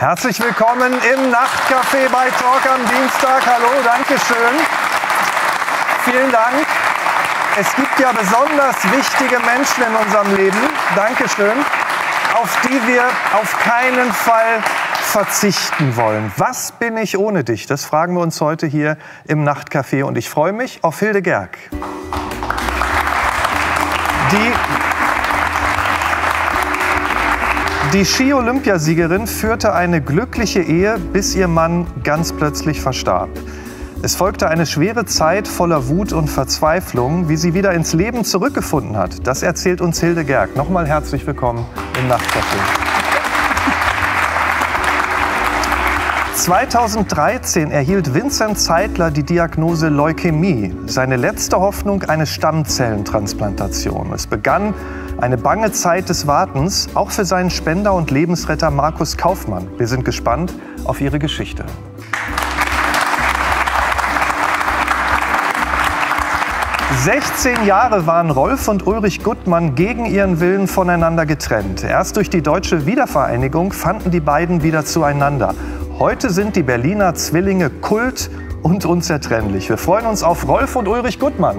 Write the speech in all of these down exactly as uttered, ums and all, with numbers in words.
Herzlich willkommen im Nachtcafé bei Talk am Dienstag. Hallo, danke schön. Vielen Dank. Es gibt ja besonders wichtige Menschen in unserem Leben, danke schön, auf die wir auf keinen Fall verzichten wollen. Was bin ich ohne dich? Das fragen wir uns heute hier im Nachtcafé. Und ich freue mich auf Hilde Gerg. Die Die Ski-Olympiasiegerin führte eine glückliche Ehe, bis ihr Mann ganz plötzlich verstarb. Es folgte eine schwere Zeit voller Wut und Verzweiflung. Wie sie wieder ins Leben zurückgefunden hat, das erzählt uns Hilde Gerg. Nochmal herzlich willkommen im Nachtcafé. zweitausenddreizehn erhielt Vincent Zeitler die Diagnose Leukämie. Seine letzte Hoffnung eine Stammzellentransplantation. Es begann eine bange Zeit des Wartens, auch für seinen Spender und Lebensretter Markus Kaufmann. Wir sind gespannt auf ihre Geschichte. sechzehn Jahre waren Rolf und Ulrich Guttmann gegen ihren Willen voneinander getrennt. Erst durch die deutsche Wiedervereinigung fanden die beiden wieder zueinander. Heute sind die Berliner Zwillinge Kult und unzertrennlich. Wir freuen uns auf Rolf und Ulrich Guttmann.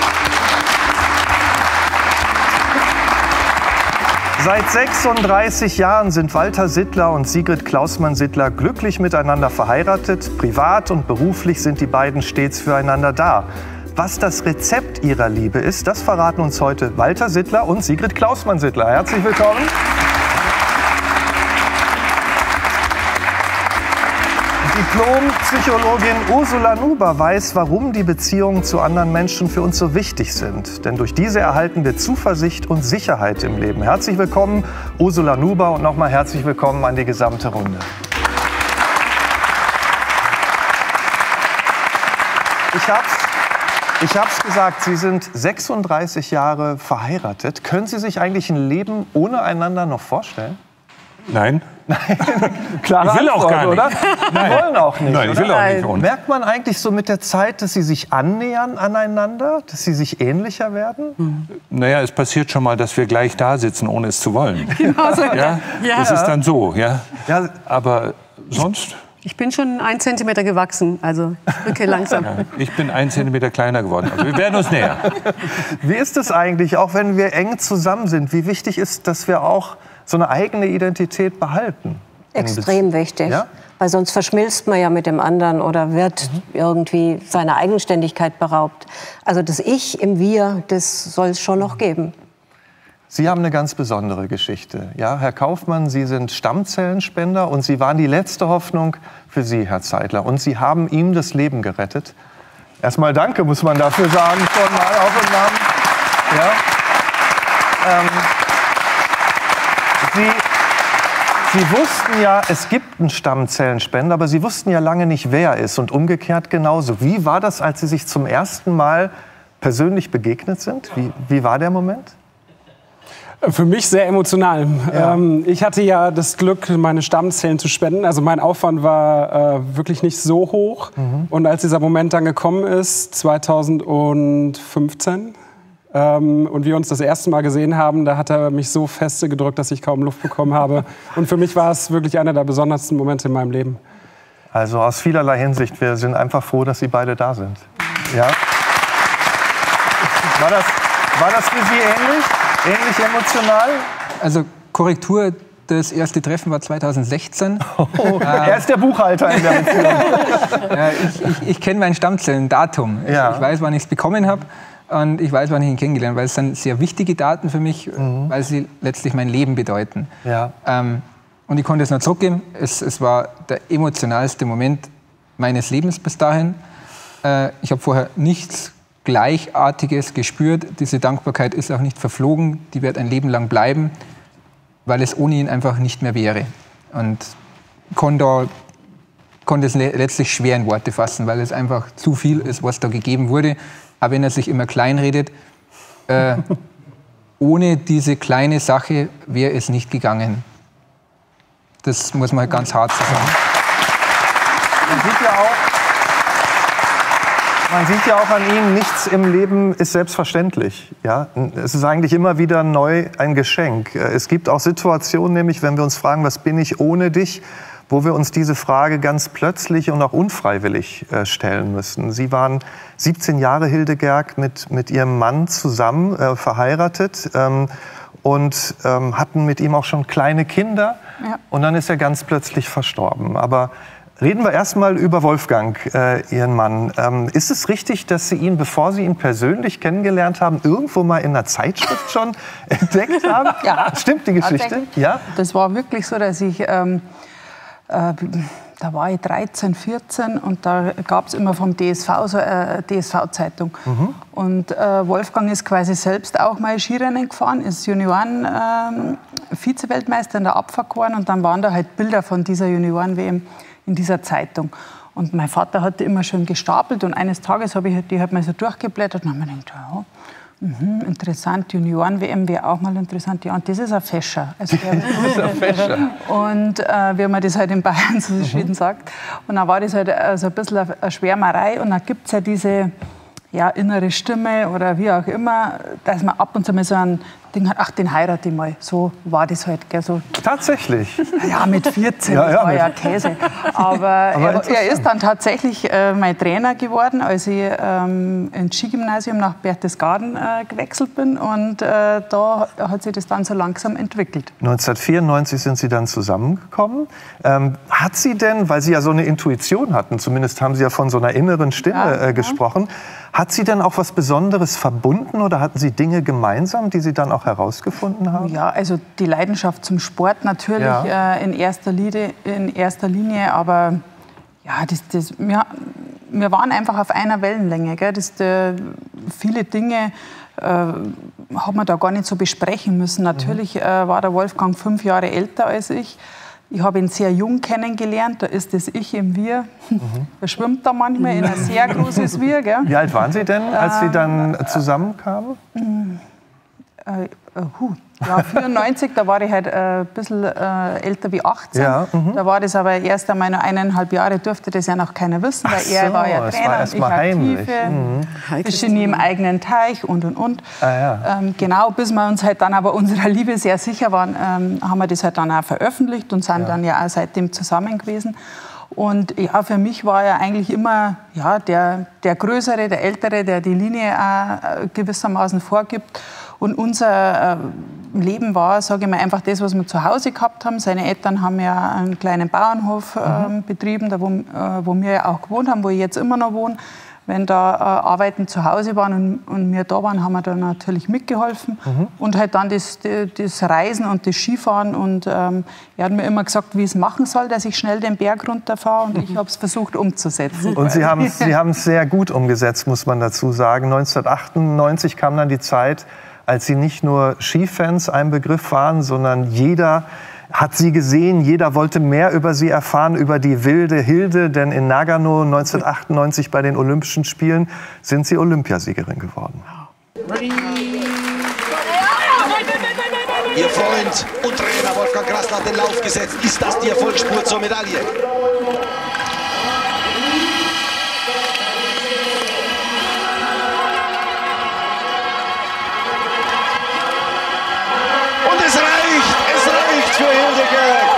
Seit sechsunddreißig Jahren sind Walter Sittler und Sigrid Klausmann-Sittler glücklich miteinander verheiratet. Privat und beruflich sind die beiden stets füreinander da. Was das Rezept ihrer Liebe ist, das verraten uns heute Walter Sittler und Sigrid Klausmann-Sittler. Herzlich willkommen. Diplom-Psychologin Ursula Nuber weiß, warum die Beziehungen zu anderen Menschen für uns so wichtig sind. Denn durch diese erhalten wir Zuversicht und Sicherheit im Leben. Herzlich willkommen, Ursula Nuber, und nochmal herzlich willkommen an die gesamte Runde. Ich hab's, ich hab's gesagt, Sie sind sechsunddreißig Jahre verheiratet. Können Sie sich eigentlich ein Leben ohne einander noch vorstellen? Nein. Nein, klare ich will Antwort, auch gar nicht. Oder? Nein. Wir wollen auch nicht. Nein, ich will auch nicht. Und merkt man eigentlich so mit der Zeit, dass Sie sich annähern aneinander, dass Sie sich ähnlicher werden? Hm. Naja, es passiert schon mal, dass wir gleich da sitzen, ohne es zu wollen. Genau so. Ja? Ja. Das ist dann so. Ja? Ja. Aber sonst... Ich bin schon ein Zentimeter gewachsen, also ich rücke langsam. Ja, ich bin ein Zentimeter kleiner geworden. Also wir werden uns näher. Wie ist es eigentlich, auch wenn wir eng zusammen sind, wie wichtig ist, dass wir auch so eine eigene Identität behalten? Extrem wichtig, ja? Weil sonst verschmilzt man ja mit dem anderen oder wird mhm. irgendwie seiner Eigenständigkeit beraubt. Also das Ich im Wir, das soll es schon noch geben. Sie haben eine ganz besondere Geschichte. Ja, Herr Kaufmann, Sie sind Stammzellenspender und Sie waren die letzte Hoffnung für Sie, Herr Zeitler. Und Sie haben ihm das Leben gerettet. Erstmal danke, muss man dafür sagen, schon mal auch im Namen. Ja. Ähm, Sie... Sie wussten ja, es gibt einen Stammzellenspender, aber Sie wussten ja lange nicht, wer er ist, und umgekehrt genauso. Wie war das, als Sie sich zum ersten Mal persönlich begegnet sind? Wie, wie war der Moment? Für mich sehr emotional. Ja. Ähm, ich hatte ja das Glück, meine Stammzellen zu spenden. Also mein Aufwand war äh, wirklich nicht so hoch. Mhm. Und als dieser Moment dann gekommen ist, zweitausendfünfzehn, Ähm, und wir uns das erste Mal gesehen haben, da hat er mich so feste gedrückt, dass ich kaum Luft bekommen habe. Und für mich war es wirklich einer der besondersten Momente in meinem Leben. Also aus vielerlei Hinsicht, wir sind einfach froh, dass Sie beide da sind. Ja? War das, war das für Sie ähnlich? Ähnlich emotional? Also Korrektur, das erste Treffen war zweitausendsechzehn. Oh, äh, er ist der Buchhalter in der Beziehung. äh, ich ich, ich kenne mein Stammzellendatum. Ja. Ich, ich weiß, wann ich es bekommen habe. Und ich weiß, wann ich ihn kennengelernt habe, weil es sind sehr wichtige Daten für mich, mhm. weil sie letztlich mein Leben bedeuten. Ja. Ähm, und ich konnte es noch zurückgeben. Es, es war der emotionalste Moment meines Lebens bis dahin. Äh, ich habe vorher nichts Gleichartiges gespürt. Diese Dankbarkeit ist auch nicht verflogen. Die wird ein Leben lang bleiben, weil es ohne ihn einfach nicht mehr wäre. Und konnte, konnte es letztlich schwer in Worte fassen, weil es einfach zu viel ist, was da gegeben wurde. Aber wenn er sich immer kleinredet, äh, ohne diese kleine Sache wäre es nicht gegangen. Das muss man halt ganz hart sagen. Man sieht ja auch, man sieht ja auch an Ihnen, nichts im Leben ist selbstverständlich. Ja? Es ist eigentlich immer wieder neu ein Geschenk. Es gibt auch Situationen, nämlich wenn wir uns fragen, was bin ich ohne dich, wo wir uns diese Frage ganz plötzlich und auch unfreiwillig äh, stellen müssen. Sie waren siebzehn Jahre, Hildegard, mit, mit Ihrem Mann zusammen äh, verheiratet ähm, und ähm, hatten mit ihm auch schon kleine Kinder. Ja. Und dann ist er ganz plötzlich verstorben. Aber reden wir erstmal über Wolfgang, äh, Ihren Mann. Ähm, ist es richtig, dass Sie ihn, bevor Sie ihn persönlich kennengelernt haben, irgendwo mal in einer Zeitschrift schon entdeckt haben? Ja. Stimmt die Geschichte? Ja. Das war wirklich so, dass ich, ähm, äh, da war ich dreizehn, vierzehn und da gab es immer vom D S V so eine D S V-Zeitung. Mhm. Und äh, Wolfgang ist quasi selbst auch mal Skirennen gefahren, ist Junioren-Vize-Weltmeister in der Abfahrt geworden und dann waren da halt Bilder von dieser Junioren-W M in dieser Zeitung. Und mein Vater hatte immer schön gestapelt und eines Tages habe ich die halt mal so durchgeblättert und habe mir gedacht, ja, mhm, interessant, Junioren-W M wäre auch mal interessant. Ja, und das ist ein Fescher. Also der, das ist ein Fescher. Und äh, wie man das halt in Bayern so schön mhm. sagt. Und dann war das halt äh, so ein bisschen eine, eine Schwärmerei und dann gibt es ja diese ja, innere Stimme oder wie auch immer, dass man ab und zu mal so ein Ding hat, ach, den heirate ich mal. So war das halt. Gell, so. Tatsächlich? Ja, mit vierzehn, ja, ja, war mit ja Käse. Aber, Aber er, er ist dann tatsächlich äh, mein Trainer geworden, als ich ähm, ins Skigymnasium nach Berchtesgaden äh, gewechselt bin. Und äh, da hat sich das dann so langsam entwickelt. neunzehnhundertvierundneunzig sind Sie dann zusammengekommen. Ähm, hat sie denn, weil Sie ja so eine Intuition hatten, zumindest haben Sie ja von so einer inneren Stimme ja, äh, gesprochen, ja. Hat Sie denn auch was Besonderes verbunden oder hatten Sie Dinge gemeinsam, die Sie dann auch herausgefunden haben? Ja, also die Leidenschaft zum Sport natürlich ja. äh, in, erster Linie, in erster Linie, aber ja, das, das, wir, wir waren einfach auf einer Wellenlänge. Gell? Das, äh, viele Dinge äh, hat man da gar nicht so besprechen müssen. Natürlich äh, war der Wolfgang fünf Jahre älter als ich. Ich habe ihn sehr jung kennengelernt, da ist das Ich im Wir. Mhm. Er schwimmt da manchmal in ein sehr großes Wir. Gell? Wie alt waren Sie denn, als Sie dann zusammenkamen? Äh, äh, huh. Ja, vierundneunzig, da war ich halt äh, ein bisschen äh, älter wie achtzehn. Ja, da war das aber erst einmal noch eineinhalb Jahre, durfte das ja noch keiner wissen, weil so, er war ja Trainer war und ich Aktive, mhm. Genie im eigenen Teich und, und, und. Ah, ja. ähm, genau, bis wir uns halt dann aber unserer Liebe sehr sicher waren, ähm, haben wir das halt dann auch veröffentlicht und sind ja. dann ja auch seitdem zusammen gewesen. Und ja, für mich war er eigentlich immer ja, der, der Größere, der Ältere, der die Linie auch gewissermaßen vorgibt. Und unser äh, Leben war, sage ich mal, einfach das, was wir zu Hause gehabt haben. Seine Eltern haben ja einen kleinen Bauernhof äh, mhm. betrieben, da wo, äh, wo wir ja auch gewohnt haben, wo ich jetzt immer noch wohne. Wenn da äh, Arbeiten zu Hause waren und, und wir da waren, haben wir da natürlich mitgeholfen. Mhm. Und halt dann das, das Reisen und das Skifahren. Und ähm, er hat mir immer gesagt, wie ich es machen soll, dass ich schnell den Berg runterfahre. Und ich habe es versucht umzusetzen. Und Sie haben es Sie haben's sehr gut umgesetzt, muss man dazu sagen. neunzehnhundertachtundneunzig kam dann die Zeit, als Sie nicht nur Skifans ein Begriff waren, sondern jeder hat Sie gesehen, jeder wollte mehr über Sie erfahren, über die wilde Hilde, denn in Nagano neunzehnhundertachtundneunzig bei den Olympischen Spielen sind Sie Olympiasiegerin geworden. Ihr Freund und Trainer Wolfgang Grassl hat den Lauf gesetzt. Ist das die Erfolgsspur zur Medaille? Es reicht, es reicht für Hildegard.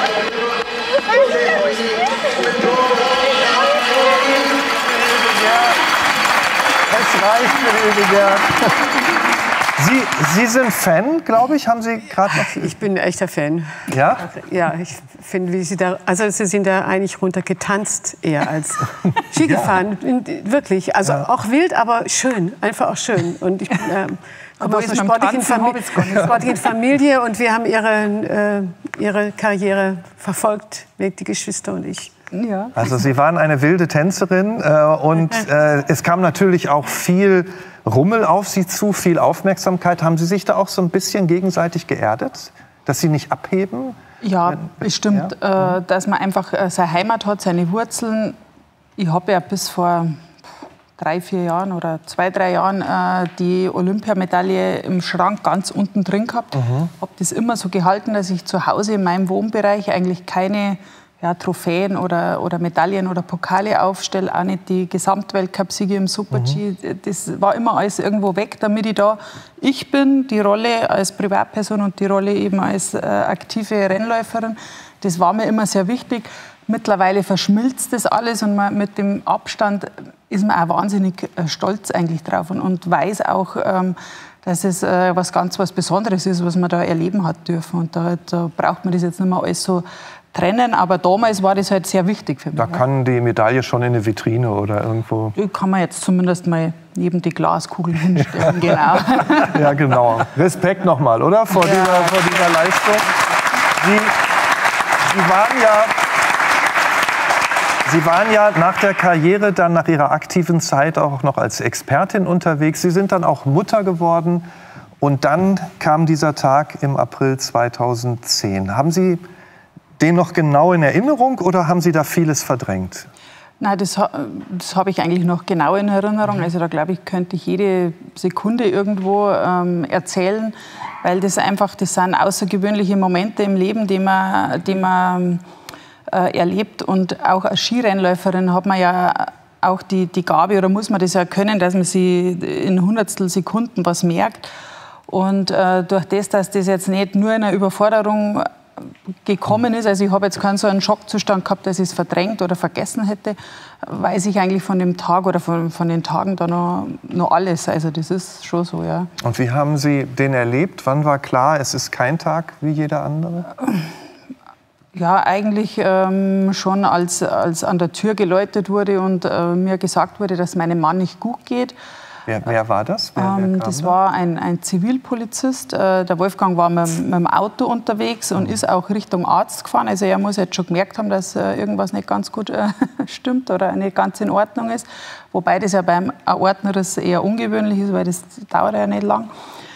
Es reicht für Hildegard. Sie, Sie sind Fan, glaube ich, haben Sie gerade noch... Ich bin ein echter Fan. Ja? Ja, ich finde, wie Sie da... Also Sie sind da eigentlich runtergetanzt eher als Ski gefahren. Ja. Wirklich, also ja. auch wild, aber schön, einfach auch schön. Und ich bin... Ähm, komme aus einer sportlichen, Famili sportlichen Familie und wir haben ihre, äh, ihre Karriere verfolgt, die Geschwister und ich. Ja. Also Sie waren eine wilde Tänzerin äh, und äh, es kam natürlich auch viel Rummel auf Sie zu, viel Aufmerksamkeit. Haben Sie sich da auch so ein bisschen gegenseitig geerdet, dass Sie nicht abheben? Ja, bestimmt, ja. Äh, dass man einfach äh, seine Heimat hat, seine Wurzeln. Ich habe ja bis vor drei, vier Jahren oder zwei, drei Jahren äh, die Olympiamedaille im Schrank ganz unten drin gehabt. Mhm. Habe das immer so gehalten, dass ich zu Hause in meinem Wohnbereich eigentlich keine ja, Trophäen oder, oder Medaillen oder Pokale aufstelle, auch nicht die Gesamtweltcup-Siege im Super-G. Mhm. Das war immer alles irgendwo weg, damit ich da ich bin, die Rolle als Privatperson und die Rolle eben als äh, aktive Rennläuferin. Das war mir immer sehr wichtig. Mittlerweile verschmilzt das alles und man, mit dem Abstand ist man auch wahnsinnig äh, stolz eigentlich drauf und, und weiß auch, ähm, dass es äh, was ganz was Besonderes ist, was man da erleben hat dürfen. Und da, da braucht man das jetzt nicht mehr alles so trennen, aber damals war das halt sehr wichtig für mich. Da kann die Medaille schon in eine Vitrine oder irgendwo... Die kann man jetzt zumindest mal neben die Glaskugeln hinstellen, genau. Ja, genau. Respekt nochmal, oder? Vor, ja. dieser, vor dieser Leistung. Sie, Sie waren ja... Sie waren ja nach der Karriere, dann nach Ihrer aktiven Zeit auch noch als Expertin unterwegs. Sie sind dann auch Mutter geworden. Und dann kam dieser Tag im April zweitausendzehn. Haben Sie den noch genau in Erinnerung oder haben Sie da vieles verdrängt? Nein, das, das habe ich eigentlich noch genau in Erinnerung. Also da glaube ich, könnte ich jede Sekunde irgendwo ähm, erzählen, weil das einfach, das sind außergewöhnliche Momente im Leben, die man, die man äh, erlebt. Und auch als Skirennläuferin hat man ja auch die, die Gabe, oder muss man das ja können, dass man sie in Hundertstel Sekunden was merkt. Und äh, durch das, dass das jetzt nicht nur in einer Überforderung gekommen ist, also ich habe jetzt keinen so einen Schockzustand gehabt, dass ich es verdrängt oder vergessen hätte, weiß ich eigentlich von dem Tag oder von, von den Tagen da noch, noch alles. Also das ist schon so, ja. Und wie haben Sie den erlebt? Wann war klar, es ist kein Tag wie jeder andere? Ja, eigentlich ähm, schon, als, als an der Tür geläutet wurde und äh, mir gesagt wurde, dass meinem Mann nicht gut geht. Wer, wer war das? Wer, wer ähm, das da? war ein, ein Zivilpolizist. Äh, der Wolfgang war mit, mit dem Auto unterwegs und mhm. ist auch Richtung Arzt gefahren. Also er muss jetzt schon gemerkt haben, dass äh, irgendwas nicht ganz gut äh, stimmt oder nicht ganz in Ordnung ist. Wobei das ja beim Aortenriss eher ungewöhnlich ist, weil das dauert ja nicht lang.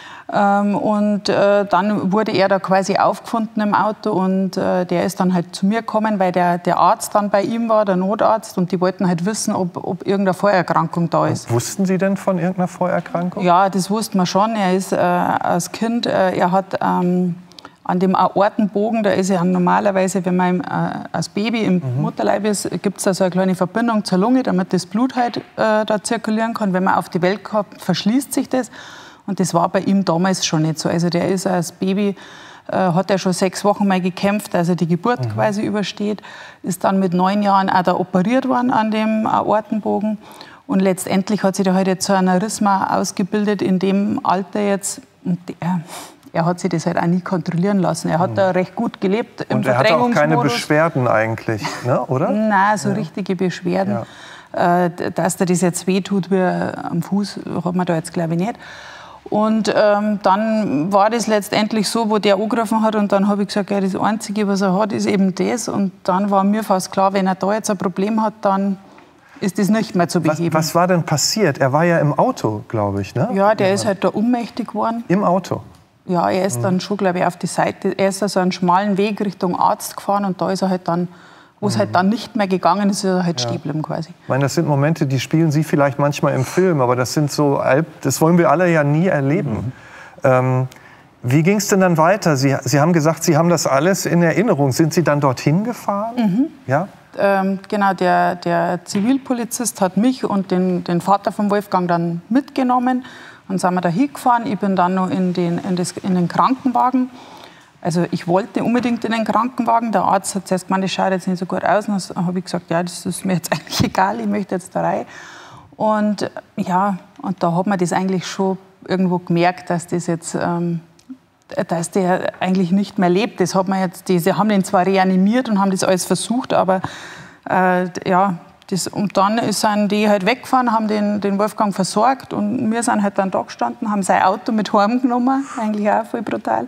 Ähm, und äh, dann wurde er da quasi aufgefunden im Auto und äh, der ist dann halt zu mir gekommen, weil der, der Arzt dann bei ihm war, der Notarzt, und die wollten halt wissen, ob, ob irgendeine Vorerkrankung da ist. Und wussten Sie denn von irgendeiner Vorerkrankung? Ja, das wusste man schon. Er ist äh, als Kind, äh, er hat ähm, an dem Aortenbogen, da ist ja normalerweise, wenn man äh, als Baby im mhm. Mutterleib ist, gibt es da so eine kleine Verbindung zur Lunge, damit das Blut halt äh, da zirkulieren kann. Wenn man auf die Welt kommt, verschließt sich das. Und das war bei ihm damals schon nicht so. Also der ist als Baby, äh, hat er schon sechs Wochen mal gekämpft, also die Geburt mhm. quasi übersteht. Ist dann mit neun Jahren auch da operiert worden an dem Aortenbogen. Und letztendlich hat sich da halt jetzt so ein Aneurysma ausgebildet in dem Alter jetzt. Und der, er hat sich das halt auch nie kontrollieren lassen. Er hat mhm. da recht gut gelebt im Und er hatte auch keine Beschwerden eigentlich, ne? Oder? Nein, so ja. richtige Beschwerden. Ja. Äh, dass da das jetzt wehtut wie am Fuß, hat man da jetzt glaube ich nicht. Und ähm, dann war das letztendlich so, wo der angegriffen hat, und dann habe ich gesagt, ja, das Einzige, was er hat, ist eben das. Und dann war mir fast klar, wenn er da jetzt ein Problem hat, dann ist das nicht mehr zu beheben. Was, was war denn passiert? Er war ja im Auto, glaube ich, ne? Ja, der ist halt da ohnmächtig geworden. Im Auto? Ja, er ist mhm. dann schon, glaube ich, auf die Seite. Er ist also einen schmalen Weg Richtung Arzt gefahren und da ist er halt dann, wo es mhm. halt dann nicht mehr gegangen ist, ist er halt ja. stehen geblieben quasi. Ich meine, das sind Momente, die spielen Sie vielleicht manchmal im Film, aber das sind so, das wollen wir alle ja nie erleben. Mhm. Ähm, wie ging es denn dann weiter? Sie, Sie haben gesagt, Sie haben das alles in Erinnerung. Sind Sie dann dorthin gefahren? Mhm. Ja? Ähm, genau, der, der Zivilpolizist hat mich und den, den Vater von Wolfgang dann mitgenommen. Dann sind wir da hingefahren. Ich bin dann noch in den, in, das, in den Krankenwagen. Also ich wollte unbedingt in den Krankenwagen. Der Arzt hat zuerst gemeint, das schaut jetzt nicht so gut aus. Und dann habe ich gesagt, ja, das ist mir jetzt eigentlich egal, ich möchte jetzt da rein. Und ja, und da hat man das eigentlich schon irgendwo gemerkt, dass das jetzt, ähm, dass der eigentlich nicht mehr lebt. Das hat man jetzt, die, sie haben den zwar reanimiert und haben das alles versucht, aber äh, ja, das, und dann sind die halt weggefahren, haben den, den Wolfgang versorgt und wir sind halt dann da gestanden, haben sein Auto mit heimgenommen, eigentlich auch voll brutal.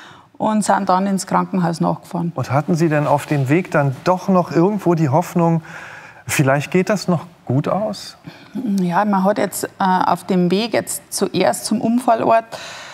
Und sind dann ins Krankenhaus nachgefahren. Und hatten Sie denn auf dem Weg dann doch noch irgendwo die Hoffnung, vielleicht geht das noch gut aus? Ja, man hat jetzt äh, auf dem Weg jetzt zuerst zum Unfallort,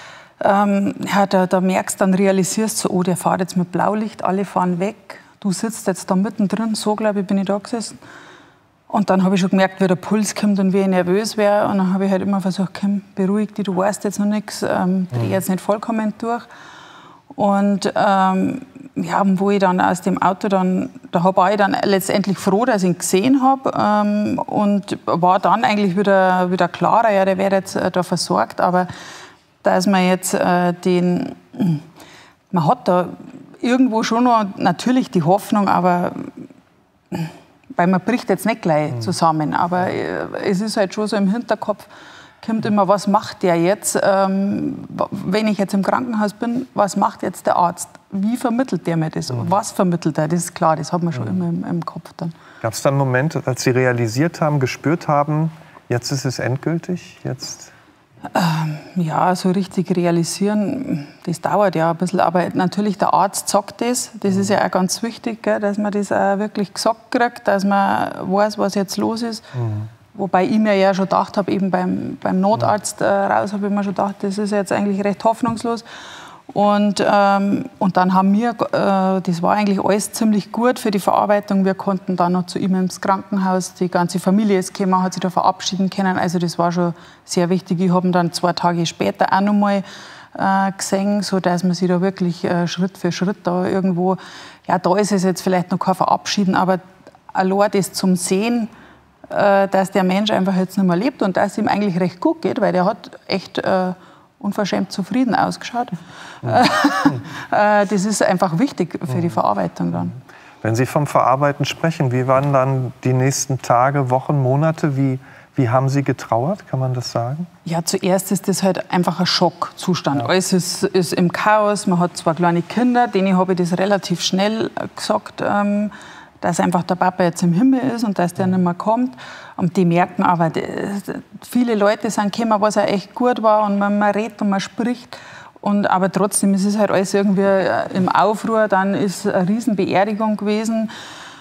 ähm, ja, da, da merkst du, dann realisierst du, oh, der fährt jetzt mit Blaulicht, alle fahren weg. Du sitzt jetzt da mittendrin, so glaube ich, bin ich da gesessen. Und dann habe ich schon gemerkt, wie der Puls kommt und wie ich nervös wäre. Und dann habe ich halt immer versucht, komm, beruhig dich, du weißt jetzt noch nichts, ähm, dreh jetzt nicht vollkommen durch. Und ähm, ja, wo ich dann aus dem Auto dann, da war ich dann letztendlich froh, dass ich ihn gesehen habe ähm, und war dann eigentlich wieder, wieder klarer, ja, der wird jetzt äh, da versorgt, aber dass man jetzt äh, den, man hat da irgendwo schon noch natürlich die Hoffnung, aber weil man bricht jetzt nicht gleich zusammen, aber äh, es ist halt schon so im Hinterkopf, kommt immer, was macht der jetzt, ähm, wenn ich jetzt im Krankenhaus bin, was macht jetzt der Arzt? Wie vermittelt der mir das? Mhm. Was vermittelt er? Das ist klar, das hat man schon mhm. immer im, im Kopf dann. Gab es dann einen Moment, als Sie realisiert haben, gespürt haben, jetzt ist es endgültig? Jetzt? Ähm, ja, so richtig realisieren, das dauert ja ein bisschen. Aber natürlich, der Arzt sagt das. Das ist ja auch ganz wichtig, gell, dass man das auch wirklich gesagt kriegt, dass man weiß, was jetzt los ist. Mhm. Wobei ich mir ja schon gedacht habe, eben beim, beim Notarzt äh, raus, habe ich mir schon gedacht, das ist jetzt eigentlich recht hoffnungslos. Und, ähm, und dann haben wir, äh, das war eigentlich alles ziemlich gut für die Verarbeitung. Wir konnten dann noch zu ihm ins Krankenhaus, die ganze Familie ist gekommen, hat sich da verabschieden können. Also das war schon sehr wichtig. Ich habe ihn dann zwei Tage später auch noch mal äh, gesehen, sodass man sich da wirklich äh, Schritt für Schritt da irgendwo, ja, da ist es jetzt vielleicht noch kein Verabschieden, aber allein das zum Sehen, dass der Mensch einfach jetzt nicht mehr lebt und dass es ihm eigentlich recht gut geht, weil der hat echt äh, unverschämt zufrieden ausgeschaut. Ja. Das ist einfach wichtig für die Verarbeitung dann. Wenn Sie vom Verarbeiten sprechen, wie waren dann die nächsten Tage, Wochen, Monate? Wie, wie haben Sie getrauert, kann man das sagen? Ja, zuerst ist das halt einfach ein Schockzustand. Ja. Alles ist, ist im Chaos, man hat zwei kleine Kinder, denen habe ich das relativ schnell gesagt, ähm, dass einfach der Papa jetzt im Himmel ist und dass der nicht mehr kommt. Und die merken aber, die, viele Leute sind gekommen, was auch echt gut war und man, man redet und man spricht. Und, aber trotzdem ist es halt alles irgendwie im Aufruhr. Dann ist eine Riesenbeerdigung gewesen.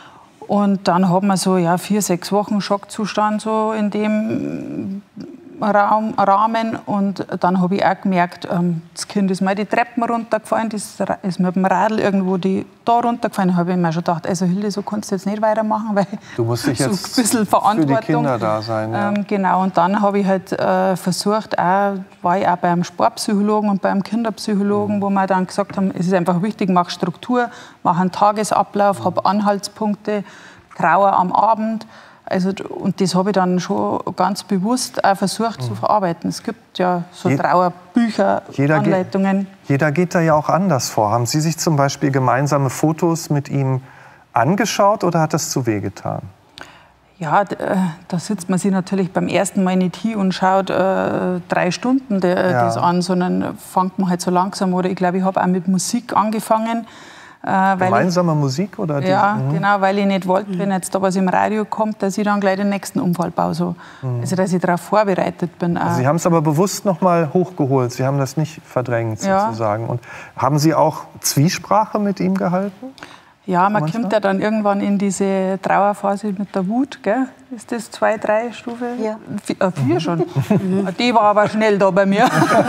Und dann hat man so ja, vier, sechs Wochen Schockzustand so in dem Raum, Rahmen. Und dann habe ich auch gemerkt, ähm, das Kind ist mal die Treppen runtergefallen, das ist mit dem Radl irgendwo die, da runtergefallen. Da habe ich mir schon gedacht, also Hilde, so kannst du jetzt nicht weitermachen, weil du musst dich jetzt so ein bisschen Verantwortung. Für die Kinder da sein. Ja. Ähm, genau, und dann habe ich halt äh, versucht, auch, war ich auch beim Sportpsychologen und beim Kinderpsychologen, mhm. wo wir dann gesagt haben, es ist einfach wichtig, mach Struktur, mach einen Tagesablauf, mhm. hab Anhaltspunkte, Trauer am Abend. Also, und das habe ich dann schon ganz bewusst auch versucht mhm. zu verarbeiten. Es gibt ja so Je Trauerbücher, jeder Anleitungen. Geht, jeder geht da ja auch anders vor. Haben Sie sich zum Beispiel gemeinsame Fotos mit ihm angeschaut oder hat das zu weh getan? Ja, da sitzt man sich natürlich beim ersten Mal nicht hin und schaut äh, drei Stunden de, ja. das an, sondern fängt man halt so langsam. Oder ich glaube, ich habe auch mit Musik angefangen. Äh, Gemeinsame ich, Musik? Oder ja, die, genau, weil ich nicht wollte, wenn jetzt da was im Radio kommt, dass ich dann gleich den nächsten Unfall baue. So. Mhm. Also, dass ich darauf vorbereitet bin. Also Sie haben es aber bewusst noch mal hochgeholt. Sie haben das nicht verdrängt, ja. sozusagen. Und haben Sie auch Zwiesprache mit ihm gehalten? Ja, man manchmal? kommt ja dann irgendwann in diese Trauerphase mit der Wut, gell? Ist das zwei, drei Stufe? Ja. Vier, äh, vier schon. Die war aber schnell da bei mir.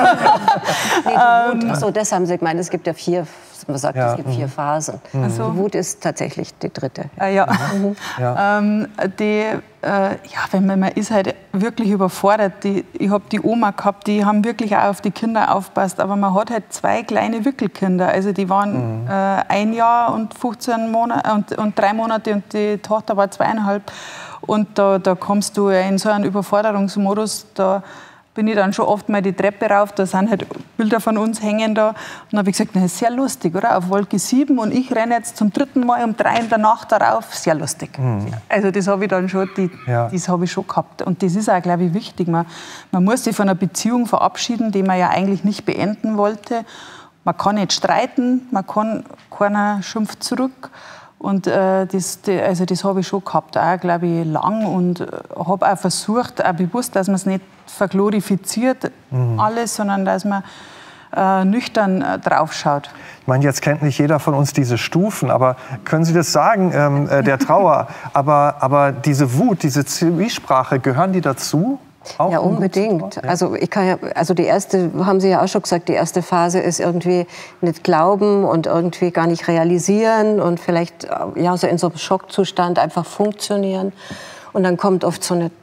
Nee, die Wut, achso, das haben Sie gemeint. Es gibt ja vier, man sagt, ja. es gibt vier Phasen. Mhm. Die Wut ist tatsächlich die dritte. Ah, ja. Mhm. Ja. Ähm, die, äh, ja, wenn man, man ist halt wirklich überfordert. Die, ich habe die Oma gehabt, die haben wirklich auch auf die Kinder aufgepasst. Aber man hat halt zwei kleine Wickelkinder. Also die waren mhm. äh, ein Jahr und fünfzehn Monate und, und drei Monate und die Tochter war zweieinhalb. Und da, da kommst du in so einen Überforderungsmodus, da bin ich dann schon oft mal die Treppe rauf, da sind halt Bilder von uns hängen da. Und dann habe ich gesagt, das ist sehr lustig, oder? Auf Wolke sieben und ich renne jetzt zum dritten Mal um drei in der Nacht darauf, sehr lustig. Mhm. Also das habe ich dann schon, die, ja. das habe ich schon gehabt. Und das ist auch, glaube ich, wichtig. Man, man muss sich von einer Beziehung verabschieden, die man ja eigentlich nicht beenden wollte. Man kann nicht streiten, man kann, keiner schimpft zurück. Und äh, das, die, also das habe ich schon gehabt, auch, glaube ich, lang. Und äh, habe auch versucht, auch bewusst, dass man es nicht verglorifiziert, mhm. alles, sondern dass man äh, nüchtern äh, drauf schaut. Ich meine, jetzt kennt nicht jeder von uns diese Stufen, aber können Sie das sagen, ähm, äh, der Trauer? aber, aber diese Wut, diese Zwiesprache, gehören die dazu? Auch ja, unbedingt. Ja. Also, ich kann ja, also die erste, haben Sie ja auch schon gesagt, die erste Phase ist irgendwie nicht glauben und irgendwie gar nicht realisieren und vielleicht ja, so in so einem Schockzustand einfach funktionieren. Und dann kommt oft so eine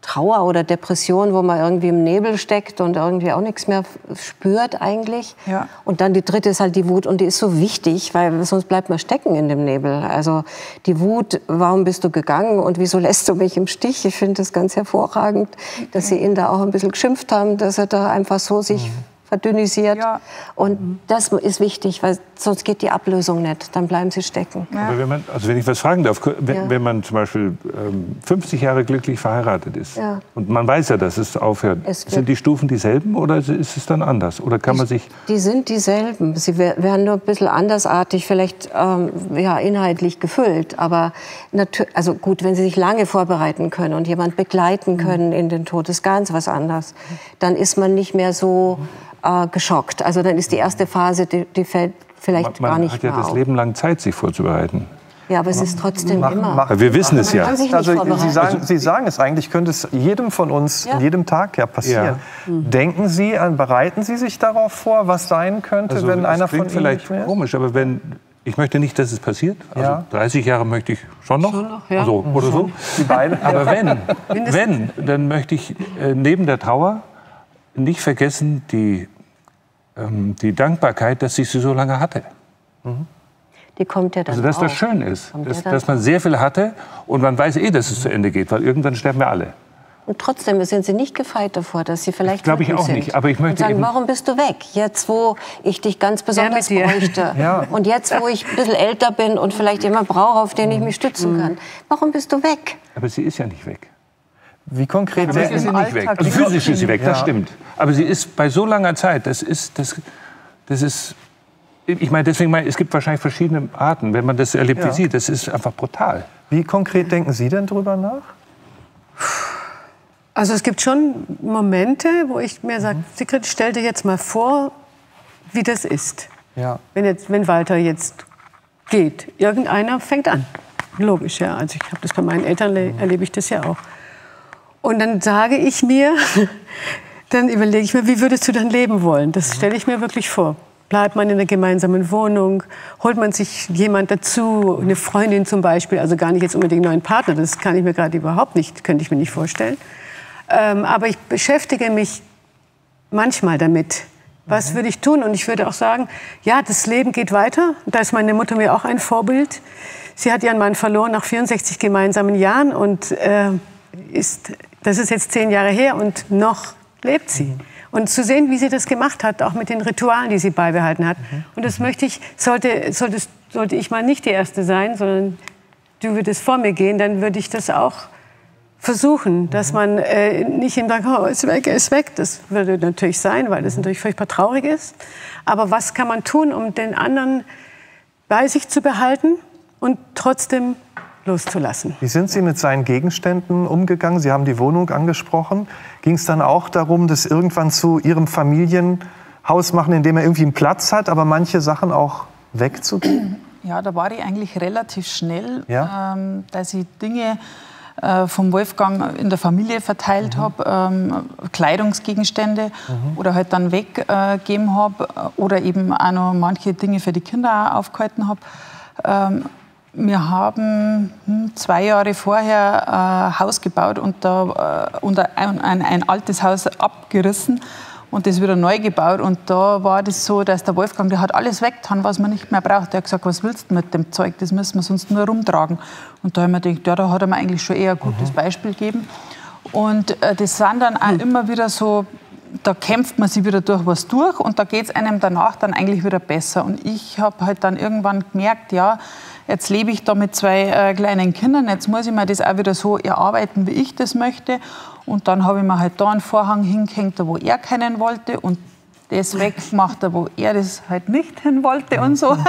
Trauer oder Depression, wo man irgendwie im Nebel steckt und irgendwie auch nichts mehr spürt eigentlich. Ja. Und dann die dritte ist halt die Wut und die ist so wichtig, weil sonst bleibt man stecken in dem Nebel. Also die Wut, warum bist du gegangen und wieso lässt du mich im Stich? Ich finde das ganz hervorragend, dass sie ihn da auch ein bisschen geschimpft haben, dass er da einfach so sich mhm. verdünnisiert. Ja. Und das ist wichtig, weil sonst geht die Ablösung nicht. Dann bleiben sie stecken. Ja. Aber wenn man, also wenn ich was fragen darf, wenn, ja. wenn man zum Beispiel ähm, fünfzig Jahre glücklich verheiratet ist ja. und man weiß ja, dass es aufhört, es sind die Stufen dieselben oder ist es dann anders? Oder kann man sich... Die sind dieselben. Sie werden nur ein bisschen andersartig, vielleicht ähm, ja, inhaltlich gefüllt. Aber also gut, wenn Sie sich lange vorbereiten können und jemand begleiten können in den Tod, ist ganz was anderes. Dann ist man nicht mehr so... Äh, geschockt. Also dann ist die erste Phase, die, die fällt vielleicht man, gar nicht hat ja mehr das auf. Leben lang Zeit, sich vorzubereiten. Ja, aber es ist trotzdem mach, immer. Mach, wir wissen es ja. Also Sie sagen, Sie sagen es eigentlich, könnte es jedem von uns ja. jedem Tag ja passieren. Ja. Mhm. Denken Sie, bereiten Sie sich darauf vor, was sein könnte, also, wenn einer von Ihnen vielleicht nicht komisch, aber wenn ich möchte nicht, dass es passiert. Also ja. dreißig Jahre möchte ich schon noch, schon noch ja. also, oder so. Die beiden. Aber wenn, wenn, dann möchte ich äh, neben der Trauer nicht vergessen die, ähm, die Dankbarkeit, dass ich sie so lange hatte. Mhm. Die kommt ja dann Also dass auch. das schön ist, dass, dass man sehr viel hatte und man weiß eh, dass es zu Ende geht, weil irgendwann sterben wir alle. Und trotzdem sind Sie nicht gefeit davor, dass Sie vielleicht glaube ich auch sind. nicht, aber ich möchte und sagen, eben warum bist du weg? Jetzt, wo ich dich ganz besonders bräuchte. Ja. Und jetzt, wo ich ein bisschen älter bin und vielleicht jemand brauche, auf den ich mich stützen kann. Warum bist du weg? Aber sie ist ja nicht weg. Wie konkret ja, ist sie nicht weg? Also physisch ist sie weg, das ja. stimmt. Aber sie ist bei so langer Zeit, das ist, das, das ist, ich meine, deswegen meine, es gibt wahrscheinlich verschiedene Arten, wenn man das erlebt ja. wie sie, das ist einfach brutal. Wie konkret denken Sie denn drüber nach? Also es gibt schon Momente, wo ich mir sage, Sigrid, stell dir jetzt mal vor, wie das ist. Ja. Wenn, jetzt, wenn Walter jetzt geht, irgendeiner fängt an. Logisch, ja. Also ich habe das bei meinen Eltern, erlebe ich das ja auch. Und dann sage ich mir, dann überlege ich mir, wie würdest du dann leben wollen? Das stelle ich mir wirklich vor. Bleibt man in einer gemeinsamen Wohnung? Holt man sich jemand dazu? Eine Freundin zum Beispiel, also gar nicht jetzt unbedingt einen neuen Partner. Das kann ich mir gerade überhaupt nicht, könnte ich mir nicht vorstellen. Ähm, aber ich beschäftige mich manchmal damit. Was würde ich tun? Und ich würde auch sagen, ja, das Leben geht weiter. Da ist meine Mutter mir auch ein Vorbild. Sie hat ihren Mann verloren nach vierundsechzig gemeinsamen Jahren und äh, ist, das ist jetzt zehn Jahre her und noch lebt sie. Und zu sehen, wie sie das gemacht hat, auch mit den Ritualen, die sie beibehalten hat. Und das möchte ich, sollte, sollte, sollte ich mal nicht die Erste sein, sondern du würdest vor mir gehen, dann würde ich das auch versuchen, dass man äh, nicht ihm sagt, oh, ist weg, ist weg. Das würde natürlich sein, weil das natürlich furchtbar traurig ist. Aber was kann man tun, um den anderen bei sich zu behalten und trotzdem loszulassen? Wie sind Sie mit seinen Gegenständen umgegangen? Sie haben die Wohnung angesprochen. Ging es dann auch darum, das irgendwann zu Ihrem Familienhaus machen, in dem er irgendwie einen Platz hat, aber manche Sachen auch wegzugeben? Ja, da war ich eigentlich relativ schnell, ja? ähm, dass ich Dinge äh, vom Wolfgang in der Familie verteilt mhm. habe, ähm, Kleidungsgegenstände mhm. oder halt dann weggegeben äh, habe oder eben auch noch manche Dinge für die Kinder auch aufgehalten habe. Ähm, Wir haben zwei Jahre vorher ein Haus gebaut und da und ein, ein, ein altes Haus abgerissen und das wieder neu gebaut. Und da war das so, dass der Wolfgang, der hat alles weggetan, was man nicht mehr braucht. Der hat gesagt, was willst du mit dem Zeug? Das müssen wir sonst nur rumtragen. Und da haben wir gedacht, ja, da hat er mir eigentlich schon eher ein gutes mhm. Beispiel gegeben. Und äh, das sind dann auch mhm. immer wieder so, da kämpft man sich wieder durch was durch und da geht es einem danach dann eigentlich wieder besser. Und ich habe halt dann irgendwann gemerkt, ja, jetzt lebe ich da mit zwei äh, kleinen Kindern, jetzt muss ich mir das auch wieder so erarbeiten, wie ich das möchte. Und dann habe ich mir halt da einen Vorhang hingehängt, wo er keinen wollte und das weggemacht, wo er das halt nicht hin wollte und so.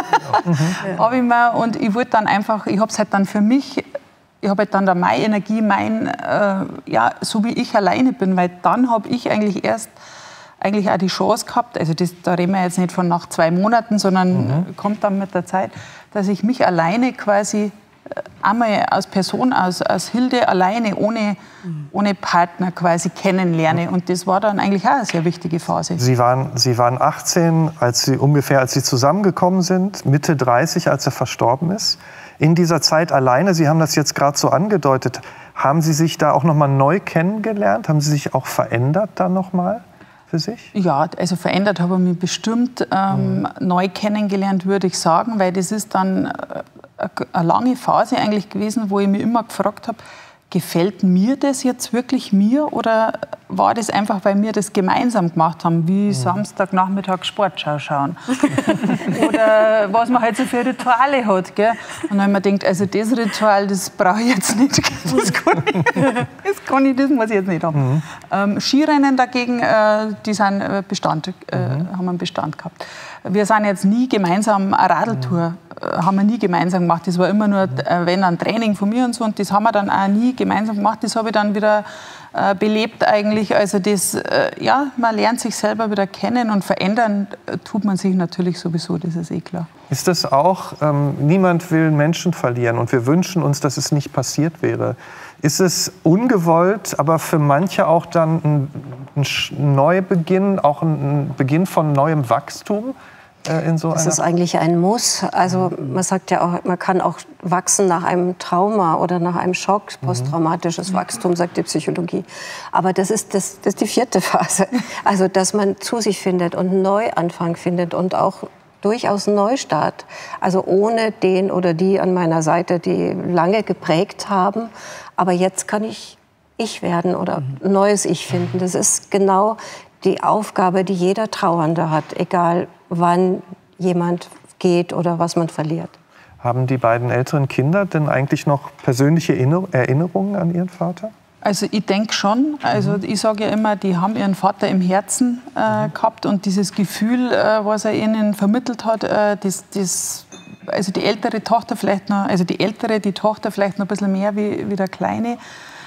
Hab ich mir, und ich wollte dann einfach, ich habe es halt dann für mich, ich habe halt dann da meine Energie, mein, äh, ja, so wie ich alleine bin, weil dann habe ich eigentlich erst eigentlich auch die Chance gehabt, also das, da reden wir jetzt nicht von nach zwei Monaten, sondern mhm. kommt dann mit der Zeit, dass ich mich alleine quasi einmal als Person, als, als Hilde alleine, ohne, mhm. ohne Partner quasi kennenlerne. Und das war dann eigentlich auch eine sehr wichtige Phase. Sie waren, Sie waren achtzehn, als Sie ungefähr, als Sie zusammengekommen sind, Mitte dreißig, als er verstorben ist. In dieser Zeit alleine, Sie haben das jetzt gerade so angedeutet, Haben Sie sich da auch noch mal neu kennengelernt? Haben Sie sich auch verändert dann noch mal für sich? Ja, also verändert habe ich mich bestimmt ähm, mhm. neu kennengelernt, würde ich sagen, weil das ist dann äh, eine lange Phase eigentlich gewesen, wo ich mich immer gefragt habe, gefällt mir das jetzt wirklich mir oder war das einfach, weil wir das gemeinsam gemacht haben, wie mhm. Samstagnachmittag Sportschau schauen oder was man halt so für Rituale hat, gell? Und dann habe ich mir gedacht, also das Ritual, das brauche ich jetzt nicht, das kann ich, das, kann ich, das muss ich jetzt nicht haben. Mhm. Ähm, Skirennen dagegen, äh, die sind äh, Bestand, äh, mhm. haben einen Bestand gehabt. Wir sind jetzt nie gemeinsam eine Radeltour, mhm. haben wir nie gemeinsam gemacht. Das war immer nur, äh, wenn ein Training von mir und so, und das haben wir dann auch nie gemeinsam gemacht. Das habe ich dann wieder äh, belebt eigentlich. Also das, äh, ja, man lernt sich selber wieder kennen und verändern äh, tut man sich natürlich sowieso, das ist eh klar. Ist das auch, ähm, niemand will Menschen verlieren und wir wünschen uns, dass es nicht passiert wäre. Ist es ungewollt, aber für manche auch dann ein, ein Neubeginn, auch ein Beginn von neuem Wachstum? In so das ist eigentlich ein Muss. Also man sagt ja auch, man kann auch wachsen nach einem Trauma oder nach einem Schock, posttraumatisches mhm. Wachstum, sagt die Psychologie. Aber das ist, das, das ist die vierte Phase. Also dass man zu sich findet und einen Neuanfang findet und auch durchaus einen Neustart. Also ohne den oder die an meiner Seite, die lange geprägt haben. Aber jetzt kann ich ich werden oder ein neues Ich finden. Das ist genau die Aufgabe, die jeder Trauernde hat, egal wann jemand geht oder was man verliert. Haben die beiden älteren Kinder denn eigentlich noch persönliche Erinnerungen an ihren Vater? Also ich denke schon. Also mhm. ich sage ja immer, die haben ihren Vater im Herzen äh, gehabt und dieses Gefühl, äh, was er ihnen vermittelt hat, äh, das, das, also die ältere Tochter vielleicht noch, also die ältere, die Tochter vielleicht noch ein bisschen mehr wie, wie der Kleine,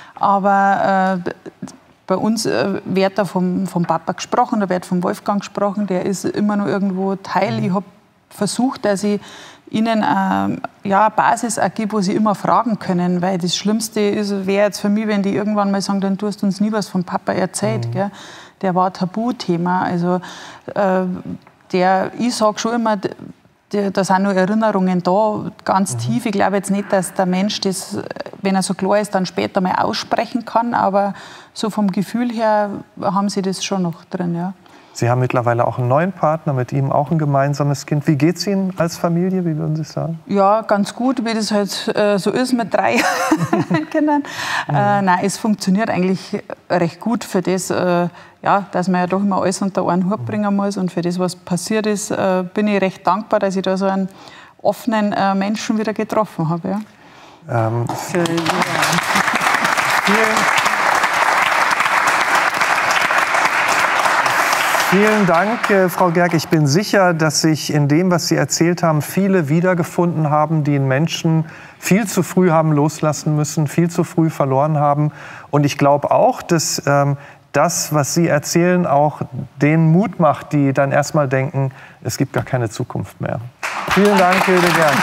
aber äh, bei uns äh, wird da vom, vom Papa gesprochen, da wird vom Wolfgang gesprochen, der ist immer noch irgendwo Teil. Ich habe versucht, dass ich ihnen äh, ja, eine Basis gebe, wo sie immer fragen können, weil das Schlimmste wäre jetzt für mich, wenn die irgendwann mal sagen, dann du hast uns nie was vom Papa erzählt. Mhm. Gell? Der war ein Tabuthema. Also, äh, der, ich sage schon immer, da sind noch Erinnerungen da, ganz mhm. tief. Ich glaube jetzt nicht, dass der Mensch das, wenn er so klar ist, dann später mal aussprechen kann, aber so vom Gefühl her haben sie das schon noch drin, ja. Sie haben mittlerweile auch einen neuen Partner, mit ihm auch ein gemeinsames Kind. Wie geht's Ihnen als Familie, wie würden Sie sagen? Ja, ganz gut, wie das halt äh, so ist mit drei Kindern. Mhm. Äh, nein, es funktioniert eigentlich recht gut für das, äh, ja, dass man ja doch immer alles unter einen Hut bringen muss. Und für das, was passiert ist, äh, bin ich recht dankbar, dass ich da so einen offenen äh, Menschen wieder getroffen habe. Ja. Ähm, Schön. Ja. Vielen Vielen Dank, äh, Frau Gerg. Ich bin sicher, dass sich in dem, was Sie erzählt haben, viele wiedergefunden haben, die einen Menschen viel zu früh haben loslassen müssen, viel zu früh verloren haben. Und ich glaube auch, dass ähm, das, was Sie erzählen, auch den Mut macht, die dann erstmal denken, es gibt gar keine Zukunft mehr. Vielen Dank, Hilde Gerg.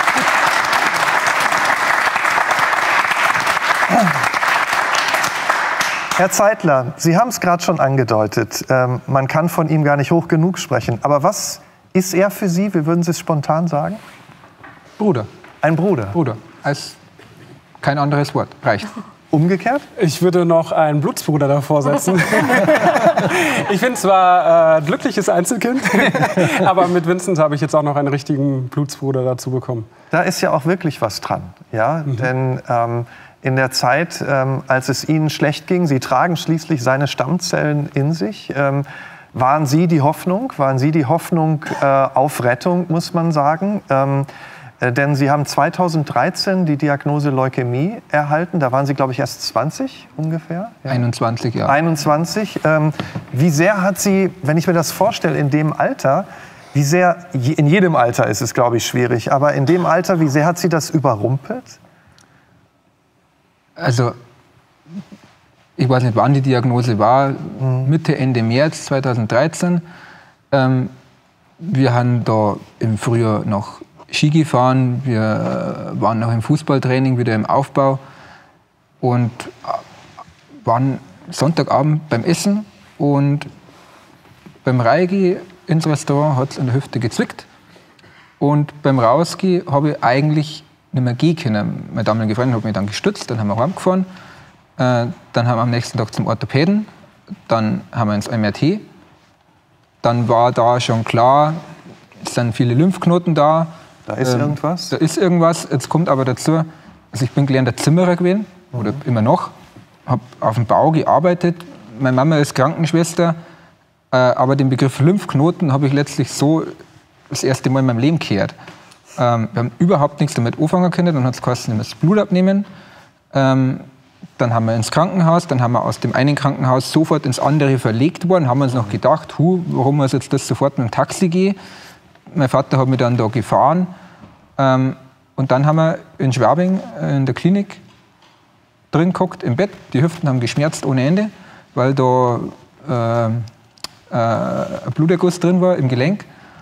Herr Zeitler, Sie haben es gerade schon angedeutet. Ähm, man kann von ihm gar nicht hoch genug sprechen. Aber was ist er für Sie? Wie würden Sie es spontan sagen? Bruder. Ein Bruder? Bruder. Als kein anderes Wort. Reicht. Umgekehrt? Ich würde noch einen Blutsbruder davor setzen. Ich bin zwar äh, glückliches Einzelkind, aber mit Vincent habe ich jetzt auch noch einen richtigen Blutsbruder dazu bekommen. Da ist ja auch wirklich was dran. Ja? Mhm. Denn ähm, in der Zeit, ähm, als es Ihnen schlecht ging, Sie tragen schließlich seine Stammzellen in sich, ähm, waren Sie die Hoffnung, waren Sie die Hoffnung äh, auf Rettung, muss man sagen. Ähm, äh, denn Sie haben zweitausenddreizehn die Diagnose Leukämie erhalten. Da waren Sie, glaube ich, erst zwanzig ungefähr. Ja. einundzwanzig, ja. einundzwanzig. Ähm, wie sehr hat Sie, wenn ich mir das vorstelle, in dem Alter, wie sehr, in jedem Alter ist es, glaube ich, schwierig, aber in dem Alter, wie sehr hat Sie das überrumpelt? Also, ich weiß nicht, wann die Diagnose war, mhm. Mitte, Ende März zweitausenddreizehn. Ähm, wir haben da im Frühjahr noch Ski gefahren, wir waren noch im Fußballtraining, wieder im Aufbau und waren Sonntagabend beim Essen und beim Reingehen ins Restaurant hat es an der Hüfte gezwickt und beim Rausgehen habe ich eigentlich nicht mehr gehen können. Meine Damen und Herren hat mich dann gestützt, dann haben wir heimgefahren Äh, dann haben wir am nächsten Tag zum Orthopäden. Dann haben wir ins M R T. Dann war da schon klar, es sind viele Lymphknoten da. Da ist ähm, irgendwas? Da ist irgendwas. Jetzt kommt aber dazu, also ich bin gelernter Zimmerer gewesen, mhm. oder immer noch. Habe auf dem Bau gearbeitet. Meine Mama ist Krankenschwester. Äh, aber den Begriff Lymphknoten habe ich letztlich so das erste Mal in meinem Leben gehört. Ähm, wir haben überhaupt nichts damit anfangen können. Dann hat es geheißen, wir müssen das Blut abnehmen. Ähm, Dann haben wir ins Krankenhaus, dann haben wir aus dem einen Krankenhaus sofort ins andere verlegt worden, haben uns noch gedacht, hu, warum muss jetzt das sofort mit dem Taxi gehen? Mein Vater hat mich dann da gefahren. Ähm, und dann haben wir in Schwabing in der Klinik drin geguckt, im Bett. Die Hüften haben geschmerzt ohne Ende, weil da äh, äh, ein Bluterguss drin war im Gelenk.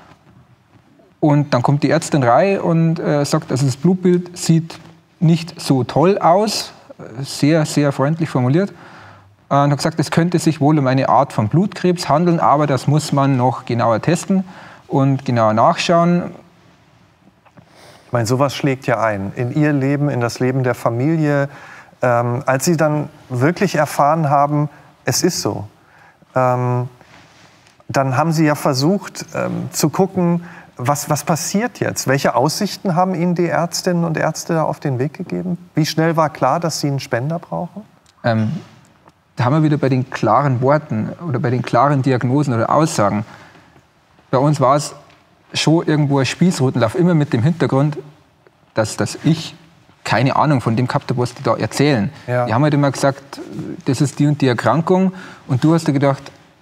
Und dann kommt die Ärztin rein und äh, sagt, also das Blutbild sieht nicht so toll aus. Sehr, sehr freundlich formuliert. Und hat gesagt, es könnte sich wohl um eine Art von Blutkrebs handeln, aber das muss man noch genauer testen und genauer nachschauen. Ich meine, sowas schlägt ja ein in Ihr Leben, in das Leben der Familie. Ähm, als Sie dann wirklich erfahren haben, es ist so, ähm, dann haben Sie ja versucht ähm, zu gucken, Was, was passiert jetzt? Welche Aussichten haben Ihnen die Ärztinnen und Ärzte da auf den Weg gegeben? Wie schnell war klar, dass Sie einen Spender brauchen? Ähm, da haben wir wieder bei den klaren Worten oder bei den klaren Diagnosen oder Aussagen. Bei uns war es schon irgendwo ein Spießrutenlauf, immer mit dem Hintergrund, dass, dass ich keine Ahnung von dem gehabt habe, was die da erzählen. Ja. Die haben halt immer gesagt, das ist die und die Erkrankung. Und du hast dir gedacht,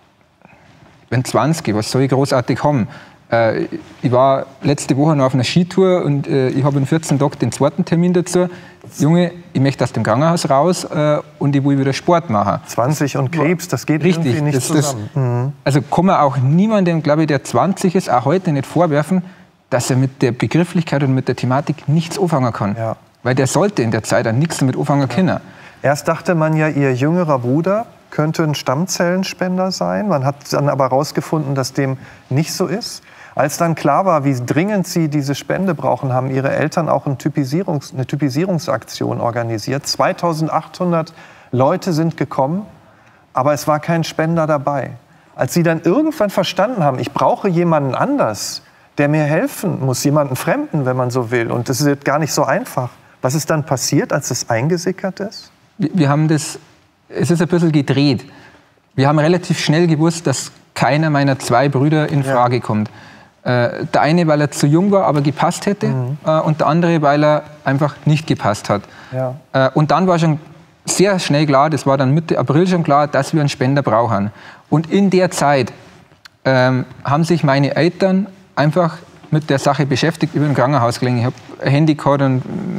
ich bin zwanzig, was soll ich großartig haben? Ich war letzte Woche noch auf einer Skitour und äh, ich habe in vierzehn Tagen den zweiten Termin dazu. Junge, ich möchte aus dem Krankenhaus raus äh, und ich will wieder Sport machen. zwanzig und Krebs, das geht Richtig, irgendwie nicht das, zusammen. Das, mhm. Also kann man auch niemandem, glaube ich, der zwanzig ist, auch heute nicht vorwerfen, dass er mit der Begrifflichkeit und mit der Thematik nichts anfangen kann. Ja. Weil der sollte in der Zeit auch nichts damit anfangen können. Ja. Erst dachte man ja, Ihr jüngerer Bruder könnte ein Stammzellenspender sein. Man hat dann aber herausgefunden, dass dem nicht so ist. Als dann klar war, wie dringend Sie diese Spende brauchen, haben Ihre Eltern auch eine, Typisierungs-, eine Typisierungsaktion organisiert. zweitausendachthundert Leute sind gekommen, aber es war kein Spender dabei. Als Sie dann irgendwann verstanden haben, ich brauche jemanden anders, der mir helfen muss, jemanden Fremden, wenn man so will, und das ist gar nicht so einfach. Was ist dann passiert, als das eingesickert ist? Wir haben das, es ist ein bisschen gedreht. Wir haben relativ schnell gewusst, dass keiner meiner zwei Brüder in Frage ja. kommt. Äh, der eine, weil er zu jung war, aber gepasst hätte, mhm. äh, und der andere, weil er einfach nicht gepasst hat. Ja. Äh, und dann war schon sehr schnell klar, das war dann Mitte April schon klar, dass wir einen Spender brauchen. Und in der Zeit ähm, haben sich meine Eltern einfach mit der Sache beschäftigt, über ein Krankenhaus gelegen. Ich habe ein Handy gehabt und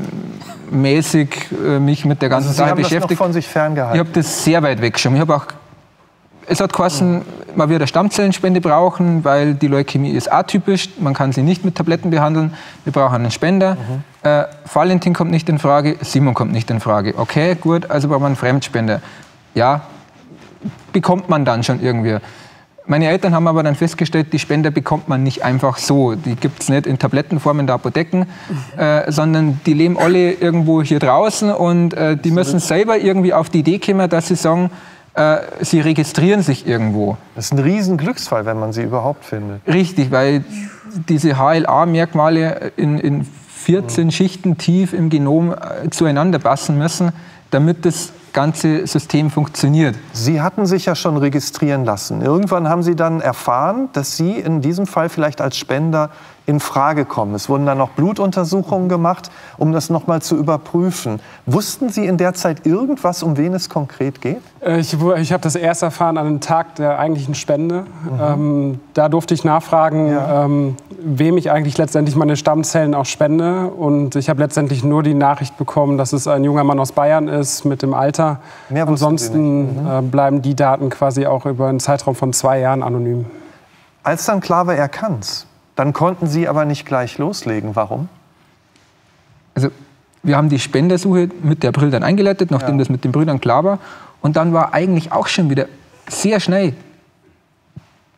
mäßig äh, mich mit der ganzen also Sie Sache haben beschäftigt. Das noch von sich ferngehalten. Ich habe das sehr weit weggeschoben. Ich habe auch Es hat geheißen, man wird eine Stammzellenspende brauchen, weil die Leukämie ist atypisch. Man kann sie nicht mit Tabletten behandeln. Wir brauchen einen Spender. Mhm. Äh, Valentin kommt nicht in Frage, Simon kommt nicht in Frage. Okay, gut, also brauchen wir einen Fremdspender. Ja, bekommt man dann schon irgendwie. Meine Eltern haben aber dann festgestellt, die Spender bekommt man nicht einfach so. Die gibt es nicht in Tablettenform in der Apotheken, mhm. äh, sondern die leben alle irgendwo hier draußen und äh, die müssen selber irgendwie auf die Idee kommen, dass sie sagen, sie registrieren sich irgendwo. Das ist ein riesen Glücksfall, wenn man sie überhaupt findet. Richtig, weil diese H L A-Merkmale in, in vierzehn mhm. Schichten tief im Genom zueinander passen müssen, damit das ganze System funktioniert. Sie hatten sich ja schon registrieren lassen. Irgendwann haben Sie dann erfahren, dass Sie in diesem Fall vielleicht als Spender in Frage kommen. Es wurden dann noch Blutuntersuchungen gemacht, um das noch mal zu überprüfen. Wussten Sie in der Zeit irgendwas, um wen es konkret geht? Ich, ich habe das erst erfahren an dem Tag der eigentlichen Spende. Mhm. Ähm, da durfte ich nachfragen, ja. ähm, wem ich eigentlich letztendlich meine Stammzellen auch spende. Und ich habe letztendlich nur die Nachricht bekommen, dass es ein junger Mann aus Bayern ist mit dem Alter. Mehr Ansonsten mhm. äh, bleiben die Daten quasi auch über einen Zeitraum von zwei Jahren anonym. Als dann klar war, er kann's, dann konnten Sie aber nicht gleich loslegen. Warum? Also wir haben die Spendersuche Mitte April dann eingeleitet, nachdem ja. das mit den Brüdern klar war. Und dann war eigentlich auch schon wieder sehr schnell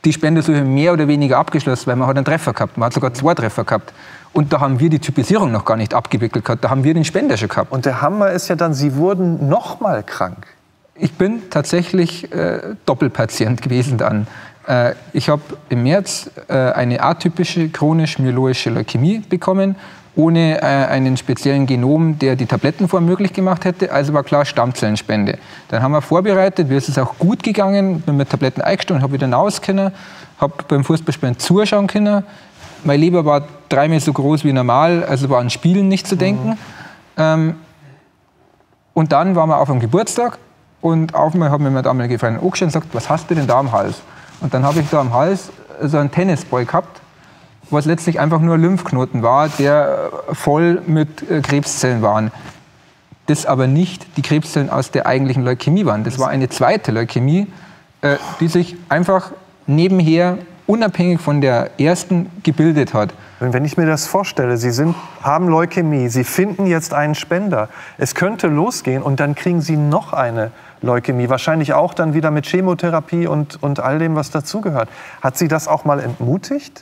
die Spendersuche mehr oder weniger abgeschlossen, weil man hat einen Treffer gehabt. Man hat sogar zwei Treffer gehabt. Und da haben wir die Typisierung noch gar nicht abgewickelt gehabt. Da haben wir den Spender schon gehabt. Und der Hammer ist ja dann, Sie wurden noch mal krank. Ich bin tatsächlich äh, Doppelpatient gewesen dann. Äh, ich habe im März äh, eine atypische chronisch-myeloische Leukämie bekommen, ohne äh, einen speziellen Genom, der die Tablettenform möglich gemacht hätte. Also war klar, Stammzellenspende. Dann haben wir vorbereitet, mir ist es auch gut gegangen, bin mit Tabletten eingestellt, habe wieder raus können, habe beim Fußballspielen zuschauen können. Mein Leber war dreimal so groß wie normal, also war an Spielen nicht zu denken. Mhm. Ähm, und dann waren wir auf einem Geburtstag und auf einmal hat mir meine damalige Freundin angeschaut und gesagt, was hast du denn da am Hals? Und dann habe ich da am Hals so einen Tennisball gehabt, was letztlich einfach nur ein Lymphknoten war, der voll mit äh, Krebszellen war. Das aber nicht die Krebszellen aus der eigentlichen Leukämie waren. Das war eine zweite Leukämie, äh, die sich einfach nebenher, unabhängig von der ersten, gebildet hat. Und wenn ich mir das vorstelle, Sie sind, haben Leukämie, Sie finden jetzt einen Spender, es könnte losgehen und dann kriegen Sie noch eine Leukämie, wahrscheinlich auch dann wieder mit Chemotherapie und, und all dem, was dazugehört. Hat Sie das auch mal entmutigt?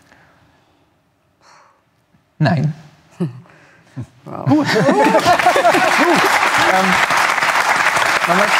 Nein. Wow. Gut. Gut. Ähm, man muss,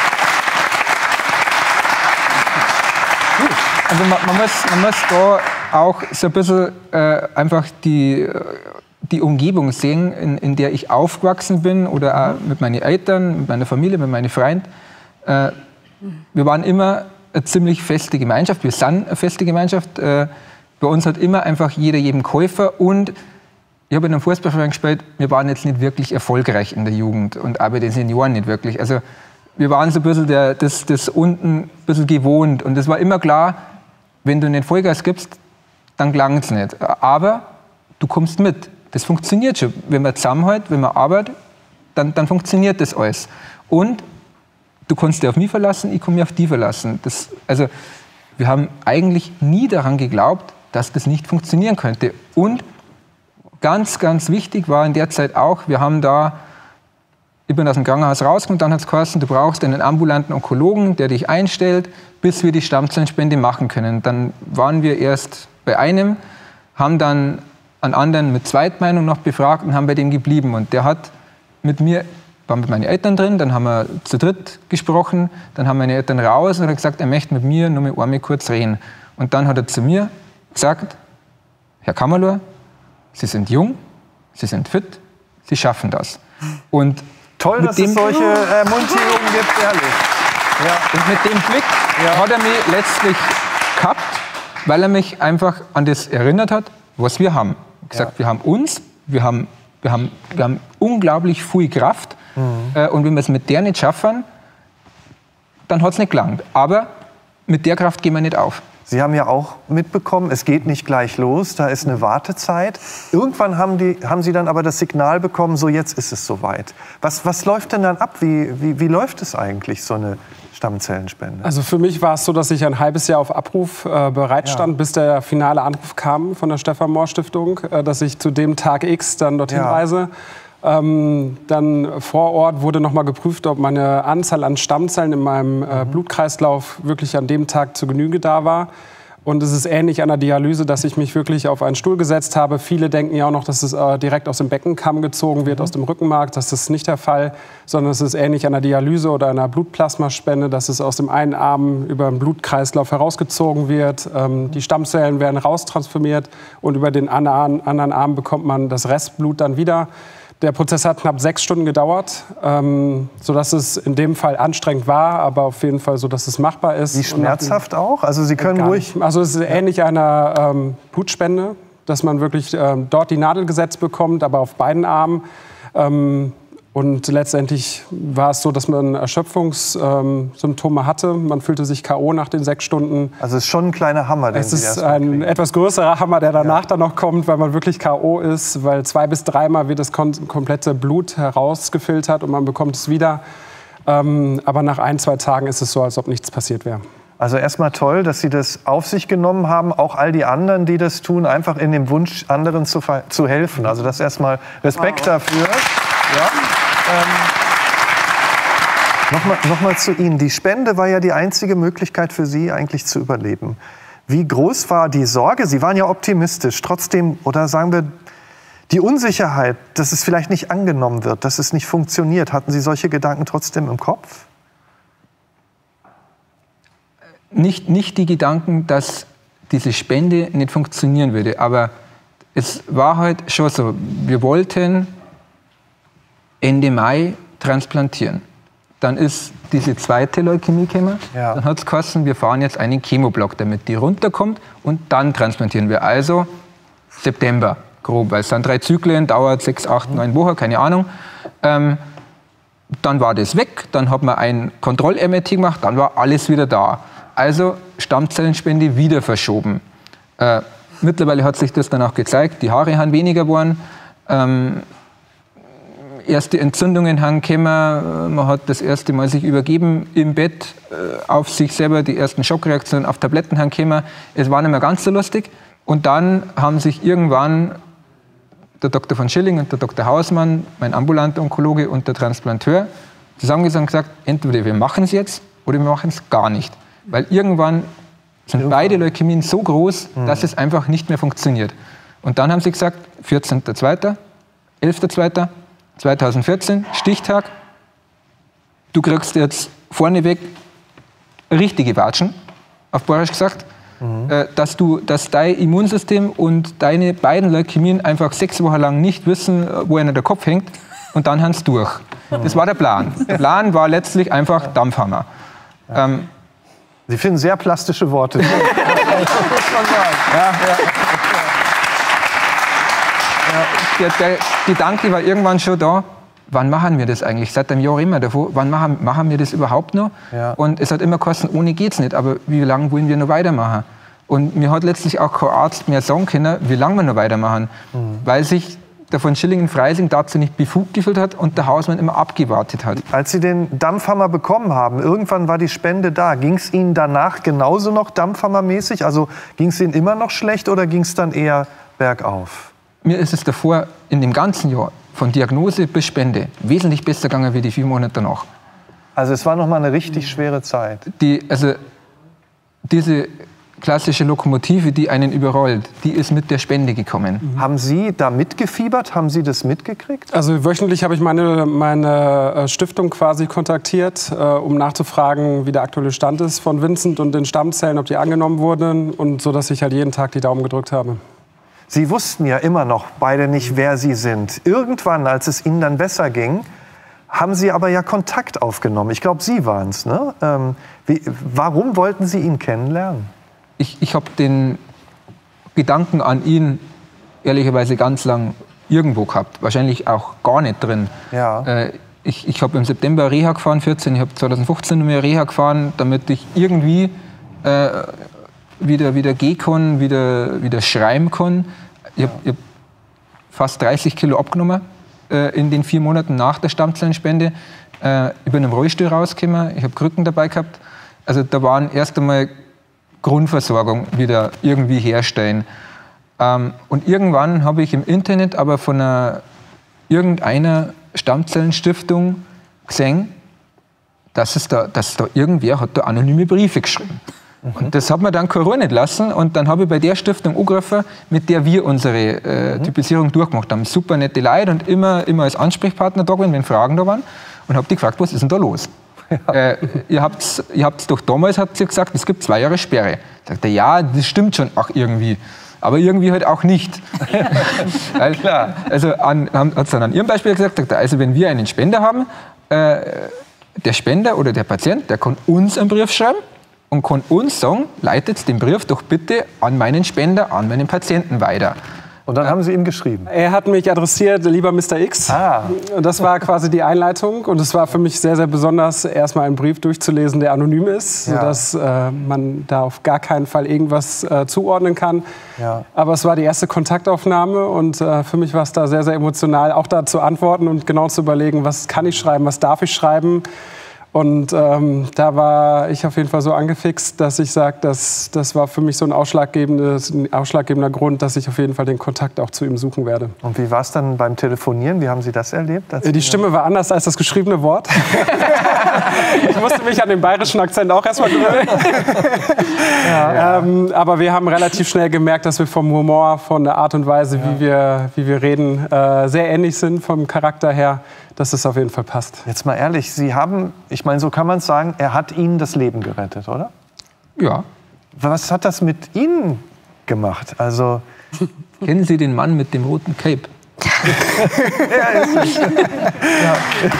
gut. Also man, man, muss, man muss da auch so ein bisschen äh, einfach die, die Umgebung sehen, in, in der ich aufgewachsen bin oder auch mit meinen Eltern, mit meiner Familie, mit meinen Freunden. Äh, wir waren immer eine ziemlich feste Gemeinschaft, wir sind eine feste Gemeinschaft. Äh, bei uns hat immer einfach jeder jeden Käufer und ich habe in einem Fußballverein gespielt, wir waren jetzt nicht wirklich erfolgreich in der Jugend und auch bei den Senioren nicht wirklich. Also wir waren so ein bisschen der, das, das unten ein bisschen gewohnt und es war immer klar, wenn du nicht Vollgas gibst, dann gelangt es nicht. Aber du kommst mit, das funktioniert schon. Wenn man zusammenhält, wenn man arbeitet, dann, dann funktioniert das alles. Und du kannst dich auf mich verlassen, ich kann mich auf die verlassen. Das, also wir haben eigentlich nie daran geglaubt, dass das nicht funktionieren könnte. Und ganz, ganz wichtig war in der Zeit auch, wir haben da, ich bin aus dem Krankenhaus rausgekommen, dann hat es geheißen, du brauchst einen ambulanten Onkologen, der dich einstellt, bis wir die Stammzellenspende machen können. Dann waren wir erst bei einem, haben dann einen anderen mit Zweitmeinung noch befragt und haben bei dem geblieben. Und der hat mit mir, war mit meinen Eltern drin, dann haben wir zu dritt gesprochen, dann haben meine Eltern raus und hat gesagt, er möchte mit mir nur mit einmal kurz reden. Und dann hat er zu mir gesagt, Herr Kammerlor, Sie sind jung, Sie sind fit, Sie schaffen das. Und toll, dass es solche Ermunterungen gibt, ehrlich. Ja. Und mit dem Blick ja. hat er mich letztlich gehabt, weil er mich einfach an das erinnert hat, was wir haben. Er hat gesagt, ja. wir haben uns, wir haben, wir haben, wir haben unglaublich viel Kraft. Mhm. Äh, und wenn wir es mit der nicht schaffen, dann hat es nicht gelangt. Aber mit der Kraft gehen wir nicht auf. Sie haben ja auch mitbekommen, es geht nicht gleich los, da ist eine Wartezeit. Irgendwann haben, die, haben Sie dann aber das Signal bekommen, so jetzt ist es soweit. Was, was läuft denn dann ab? Wie, wie, wie läuft es eigentlich, so eine Stammzellenspende? Also für mich war es so, dass ich ein halbes Jahr auf Abruf äh, bereit stand, ja. bis der finale Anruf kam von der Stefan-Mohr-Stiftung, äh, dass ich zu dem Tag X dann dorthin ja. reise. Ähm, dann vor Ort wurde noch mal geprüft, ob meine Anzahl an Stammzellen in meinem äh, Blutkreislauf wirklich an dem Tag zu Genüge da war. Und es ist ähnlich an der Dialyse, dass ich mich wirklich auf einen Stuhl gesetzt habe. Viele denken ja auch noch, dass es äh, direkt aus dem Beckenkamm gezogen wird, mhm. aus dem Rückenmark. Das ist nicht der Fall, sondern es ist ähnlich an der Dialyse oder einer Blutplasmaspende, dass es aus dem einen Arm über den Blutkreislauf herausgezogen wird. Ähm, die Stammzellen werden raustransformiert und über den anderen, anderen Arm bekommt man das Restblut dann wieder. Der Prozess hat knapp sechs Stunden gedauert, ähm, sodass es in dem Fall anstrengend war, aber auf jeden Fall so, dass es machbar ist. Wie schmerzhaft auch? Also Sie können ruhig... Also es ist ähnlich einer ähm, Blutspende, dass man wirklich ähm, dort die Nadel gesetzt bekommt, aber auf beiden Armen. Ähm, und letztendlich war es so, dass man Erschöpfungssymptome ähm, hatte. Man fühlte sich K O nach den sechs Stunden. Also es ist schon ein kleiner Hammer, den Es ist ein etwas größerer Hammer, der danach ja. dann noch kommt, weil man wirklich K O ist. Weil zwei bis dreimal wird das komplette Blut herausgefiltert und man bekommt es wieder. Ähm, aber nach ein, zwei Tagen ist es so, als ob nichts passiert wäre. Also erstmal toll, dass Sie das auf sich genommen haben, auch all die anderen, die das tun, einfach in dem Wunsch, anderen zu, zu helfen. Also das erstmal Respekt wow. dafür. Ja. Ähm, Nochmal noch mal zu Ihnen. Die Spende war ja die einzige Möglichkeit für Sie, eigentlich zu überleben. Wie groß war die Sorge? Sie waren ja optimistisch. Trotzdem, oder sagen wir, die Unsicherheit, dass es vielleicht nicht angenommen wird, dass es nicht funktioniert. Hatten Sie solche Gedanken trotzdem im Kopf? Nicht, nicht die Gedanken, dass diese Spende nicht funktionieren würde. Aber es war halt schon so, wir wollten Ende Mai transplantieren. Dann ist diese zweite Leukämie gekommen. Ja. Dann hat es geheißen, wir fahren jetzt einen Chemoblock, damit die runterkommt und dann transplantieren wir. Also September, grob, weil es sind drei Zyklen, dauert sechs, acht, neun Wochen, keine Ahnung. Ähm, dann war das weg, dann hat man ein Kontroll-M R T gemacht, dann war alles wieder da. Also Stammzellenspende wieder verschoben. Äh, mittlerweile hat sich das dann auch gezeigt, die Haare haben weniger geworden. Ähm, erste Entzündungen haben gekommen, man hat das erste Mal sich übergeben im Bett, äh, auf sich selber, die ersten Schockreaktionen auf Tabletten haben gekommen. Es war nicht mehr ganz so lustig. Und dann haben sich irgendwann der Doktor von Schilling und der Doktor Hausmann, mein ambulanter Onkologe und der Transplanteur, zusammengesetzt und gesagt, entweder wir machen es jetzt oder wir machen es gar nicht. Weil irgendwann sind irgendwann. beide Leukämien so groß, mhm. dass es einfach nicht mehr funktioniert. Und dann haben sie gesagt, vierzehnter zweiter, elfter zweiter zweitausendvierzehn, Stichtag, du kriegst jetzt vorneweg richtige Watschen, auf Bayerisch gesagt, mhm. äh, dass, du, dass dein Immunsystem und deine beiden Leukämien einfach sechs Wochen lang nicht wissen, wo einer der Kopf hängt, und dann haben sie durch. Mhm. Das war der Plan. Der Plan war letztlich einfach Dampfhammer. Ja. Ähm, Sie finden sehr plastische Worte. Das muss man sagen. Ja, ja. Der, der Gedanke war irgendwann schon da, wann machen wir das eigentlich? Seit einem Jahr immer davor, wann machen, machen wir das überhaupt noch? Ja. Und es hat immer geheißen, ohne geht's nicht, aber wie lange wollen wir noch weitermachen? Und mir hat letztlich auch kein Arzt mehr sagen können, wie lange wir noch weitermachen, mhm. weil sich der von Schilling in Freising dazu nicht befugt gefühlt hat und der Hausmann immer abgewartet hat. Als Sie den Dampfhammer bekommen haben, irgendwann war die Spende da. Ging es Ihnen danach genauso noch dampfhammermäßig? Also ging es Ihnen immer noch schlecht oder ging es dann eher bergauf? Mir ist es davor in dem ganzen Jahr von Diagnose bis Spende wesentlich besser gegangen wie die vier Monate danach. Also es war noch mal eine richtig schwere Zeit. Die, also diese klassische Lokomotive, die einen überrollt, die ist mit der Spende gekommen. Mhm. Haben Sie da mitgefiebert? Haben Sie das mitgekriegt? Also wöchentlich habe ich meine, meine Stiftung quasi kontaktiert, äh, um nachzufragen, wie der aktuelle Stand ist von Vincent und den Stammzellen, ob die angenommen wurden, und so, dass ich halt jeden Tag die Daumen gedrückt habe. Sie wussten ja immer noch beide nicht, wer Sie sind. Irgendwann, als es Ihnen dann besser ging, haben Sie aber ja Kontakt aufgenommen. Ich glaube, Sie waren es. Ne? Ähm, wie, warum wollten Sie ihn kennenlernen? Ich, ich habe den Gedanken an ihn ehrlicherweise ganz lang irgendwo gehabt. Wahrscheinlich auch gar nicht drin. Ja. Äh, ich ich habe im September Reha gefahren, vierzehn. Ich habe zweitausendfünfzehn mehr Reha gefahren, damit ich irgendwie äh, wieder, wieder gehen kann, wieder, wieder schreiben kann. Ich habe hab fast dreißig Kilo abgenommen äh, in den vier Monaten nach der Stammzellenspende. Äh, ich bin im Rollstuhl rausgekommen, ich habe Krücken dabei gehabt. Also da waren erst einmal Grundversorgung wieder irgendwie herstellen. Ähm, und irgendwann habe ich im Internet aber von einer, irgendeiner Stammzellenstiftung gesehen, dass, es da, dass da irgendwer hat da anonyme Briefe geschrieben. Mhm. Und das hat mir dann Corona nicht lassen. Und dann habe ich bei der Stiftung angerufen, mit der wir unsere äh, mhm. Typisierung durchgemacht haben. Super nette Leute und immer, immer als Ansprechpartner da gewesen, wenn Fragen da waren. Und habe die gefragt, was ist denn da los? Ja. Äh, ihr habt ihr habt's doch damals habt ihr gesagt, es gibt zwei Jahre Sperre. Sagt er, ja, das stimmt schon auch irgendwie. Aber irgendwie halt auch nicht. Weil, klar. Also an, hat es dann an Ihrem Beispiel gesagt, sagt er, also wenn wir einen Spender haben, äh, der Spender oder der Patient, der kann uns einen Brief schreiben und kann uns sagen, leitet den Brief doch bitte an meinen Spender, an meinen Patienten weiter. Und dann haben Sie ihm geschrieben? Er hat mich adressiert, lieber Mister X. Ah. Und das war quasi die Einleitung. Und es war für mich sehr, sehr besonders, erstmal einen Brief durchzulesen, der anonym ist, ja. sodass äh, man da auf gar keinen Fall irgendwas äh, zuordnen kann. Ja. Aber es war die erste Kontaktaufnahme und äh, für mich war es da sehr, sehr emotional, auch da zu antworten und genau zu überlegen, was kann ich schreiben, was darf ich schreiben. Und ähm, da war ich auf jeden Fall so angefixt, dass ich sage, dass, das war für mich so ein, ausschlaggebendes, ein ausschlaggebender Grund, dass ich auf jeden Fall den Kontakt auch zu ihm suchen werde. Und wie war es dann beim Telefonieren? Wie haben Sie das erlebt? Die Stimme war anders als das geschriebene Wort. Ich musste mich an den bayerischen Akzent auch erstmal gewöhnen. Ja, ja. Ähm, aber wir haben relativ schnell gemerkt, dass wir vom Humor, von der Art und Weise, ja. wie, wir, wie wir reden, äh, sehr ähnlich sind vom Charakter her, dass es auf jeden Fall passt. Jetzt mal ehrlich, Sie haben, ich meine, so kann man es sagen, er hat Ihnen das Leben gerettet, oder? Ja. Was hat das mit Ihnen gemacht? Also kennen Sie den Mann mit dem roten Cape? Ja, ist es. Ja.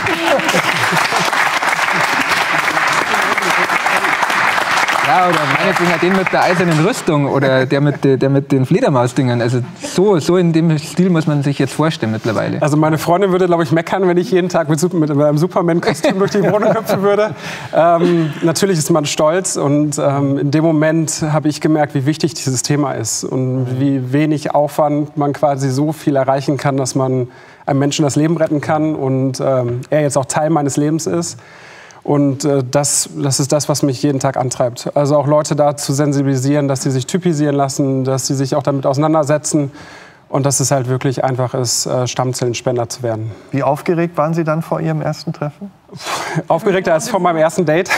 Ja, oder meinetwegen halt den mit der eisernen Rüstung oder der mit, der mit den Fledermausdingern. Also so, so in dem Stil muss man sich jetzt vorstellen mittlerweile. Also meine Freundin würde, glaube ich, meckern, wenn ich jeden Tag mit, mit einem Superman-Kostüm durch die Wohnung hüpfen würde. Ähm, natürlich ist man stolz und ähm, in dem Moment habe ich gemerkt, wie wichtig dieses Thema ist und wie wenig Aufwand man quasi so viel erreichen kann, dass man einem Menschen das Leben retten kann und ähm, er jetzt auch Teil meines Lebens ist. Und äh, das, das ist das, was mich jeden Tag antreibt. Also auch Leute da zu sensibilisieren, dass sie sich typisieren lassen, dass sie sich auch damit auseinandersetzen. Und dass es halt wirklich einfach ist, äh, Stammzellenspender zu werden. Wie aufgeregt waren Sie dann vor Ihrem ersten Treffen? Aufgeregter als vor meinem ersten Date.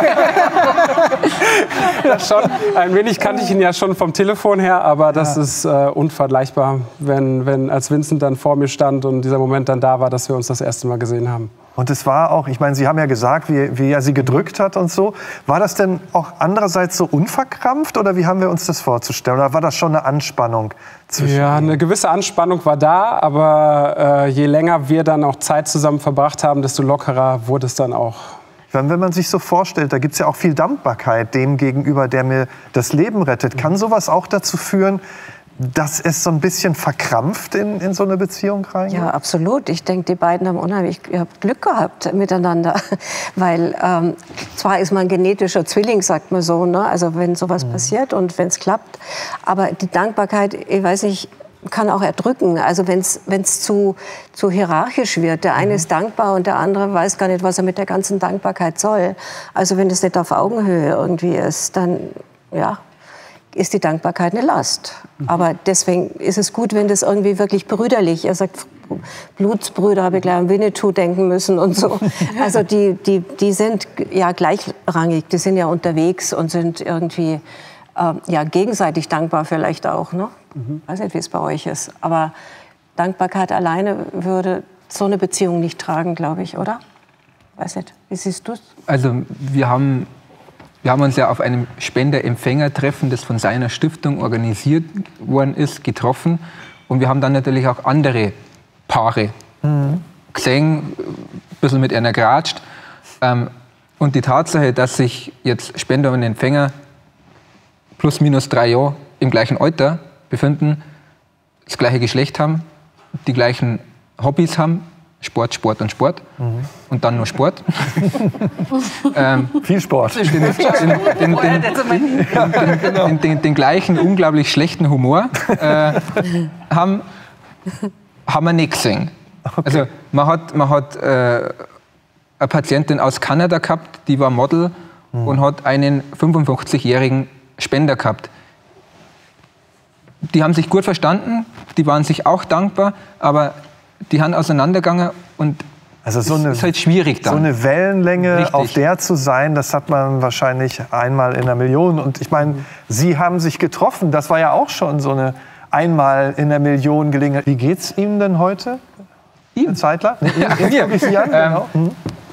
Das schon. Ein wenig kannte ich ihn ja schon vom Telefon her, aber das ja. ist äh, unvergleichbar, wenn, wenn als Vincent dann vor mir stand und dieser Moment dann da war, dass wir uns das erste Mal gesehen haben. Und es war auch, ich meine, Sie haben ja gesagt, wie, wie er Sie gedrückt hat und so. War das denn auch andererseits so unverkrampft oder wie haben wir uns das vorzustellen? Oder war das schon eine Anspannung zwischen Ja, eine gewisse Anspannung war da, aber äh, je länger wir dann auch Zeit zusammen verbracht haben, desto lockerer wurde es dann auch. Wenn man sich so vorstellt, da gibt es ja auch viel Dankbarkeit dem gegenüber, der mir das Leben rettet. Kann sowas auch dazu führen, dass es so ein bisschen verkrampft in, in so eine Beziehung reingeht? Ja, absolut. Ich denke, die beiden haben unheimlich Glück gehabt miteinander. Weil ähm, zwar ist man genetischer Zwilling, sagt man so, ne? Also wenn sowas mhm. passiert und wenn es klappt. Aber die Dankbarkeit, ich weiß nicht, kann auch erdrücken. Also wenn es zu, zu hierarchisch wird. Der eine mhm. ist dankbar und der andere weiß gar nicht, was er mit der ganzen Dankbarkeit soll. Also wenn das nicht auf Augenhöhe irgendwie ist, dann ja, ist die Dankbarkeit eine Last. Mhm. Aber deswegen ist es gut, wenn das irgendwie wirklich brüderlich, er sagt, Blutsbrüder, habe ich gleich an Winnetou denken müssen und so. Also die, die, die sind ja gleichrangig, die sind ja unterwegs und sind irgendwie äh, ja, gegenseitig dankbar vielleicht auch. Ne? Mhm. Ich weiß nicht, wie es bei euch ist. Aber Dankbarkeit alleine würde so eine Beziehung nicht tragen, glaube ich, oder? Weiß nicht, wie siehst du es? Also wir haben... Wir haben uns ja auf einem Spender-Empfänger-Treffen, das von seiner Stiftung organisiert worden ist, getroffen. Und wir haben dann natürlich auch andere Paare mhm. gesehen, ein bisschen mit einer geratscht. Und die Tatsache, dass sich jetzt Spender und Empfänger plus minus drei Jahre im gleichen Alter befinden, das gleiche Geschlecht haben, die gleichen Hobbys haben, Sport, Sport und Sport. Mhm. Und dann nur Sport. ähm, Viel Sport. Den, den, den, den, den, den gleichen unglaublich schlechten Humor äh, haben, haben wir nicht gesehen. Okay. Also man hat, man hat äh, eine Patientin aus Kanada gehabt, die war Model mhm. und hat einen fünfundfünfzigjährigen Spender gehabt. Die haben sich gut verstanden, die waren sich auch dankbar, aber die haben auseinandergegangen und also so eine, ist halt schwierig dann. So eine Wellenlänge, Richtig. auf der zu sein, das hat man wahrscheinlich einmal in einer Million. Und ich meine, Sie haben sich getroffen, das war ja auch schon so eine einmal in einer Million Gelegenheit. Wie geht's Ihnen denn heute? Ihm? Zeitler? Nee, ja, ihm, ihm, Sie an, genau. ähm,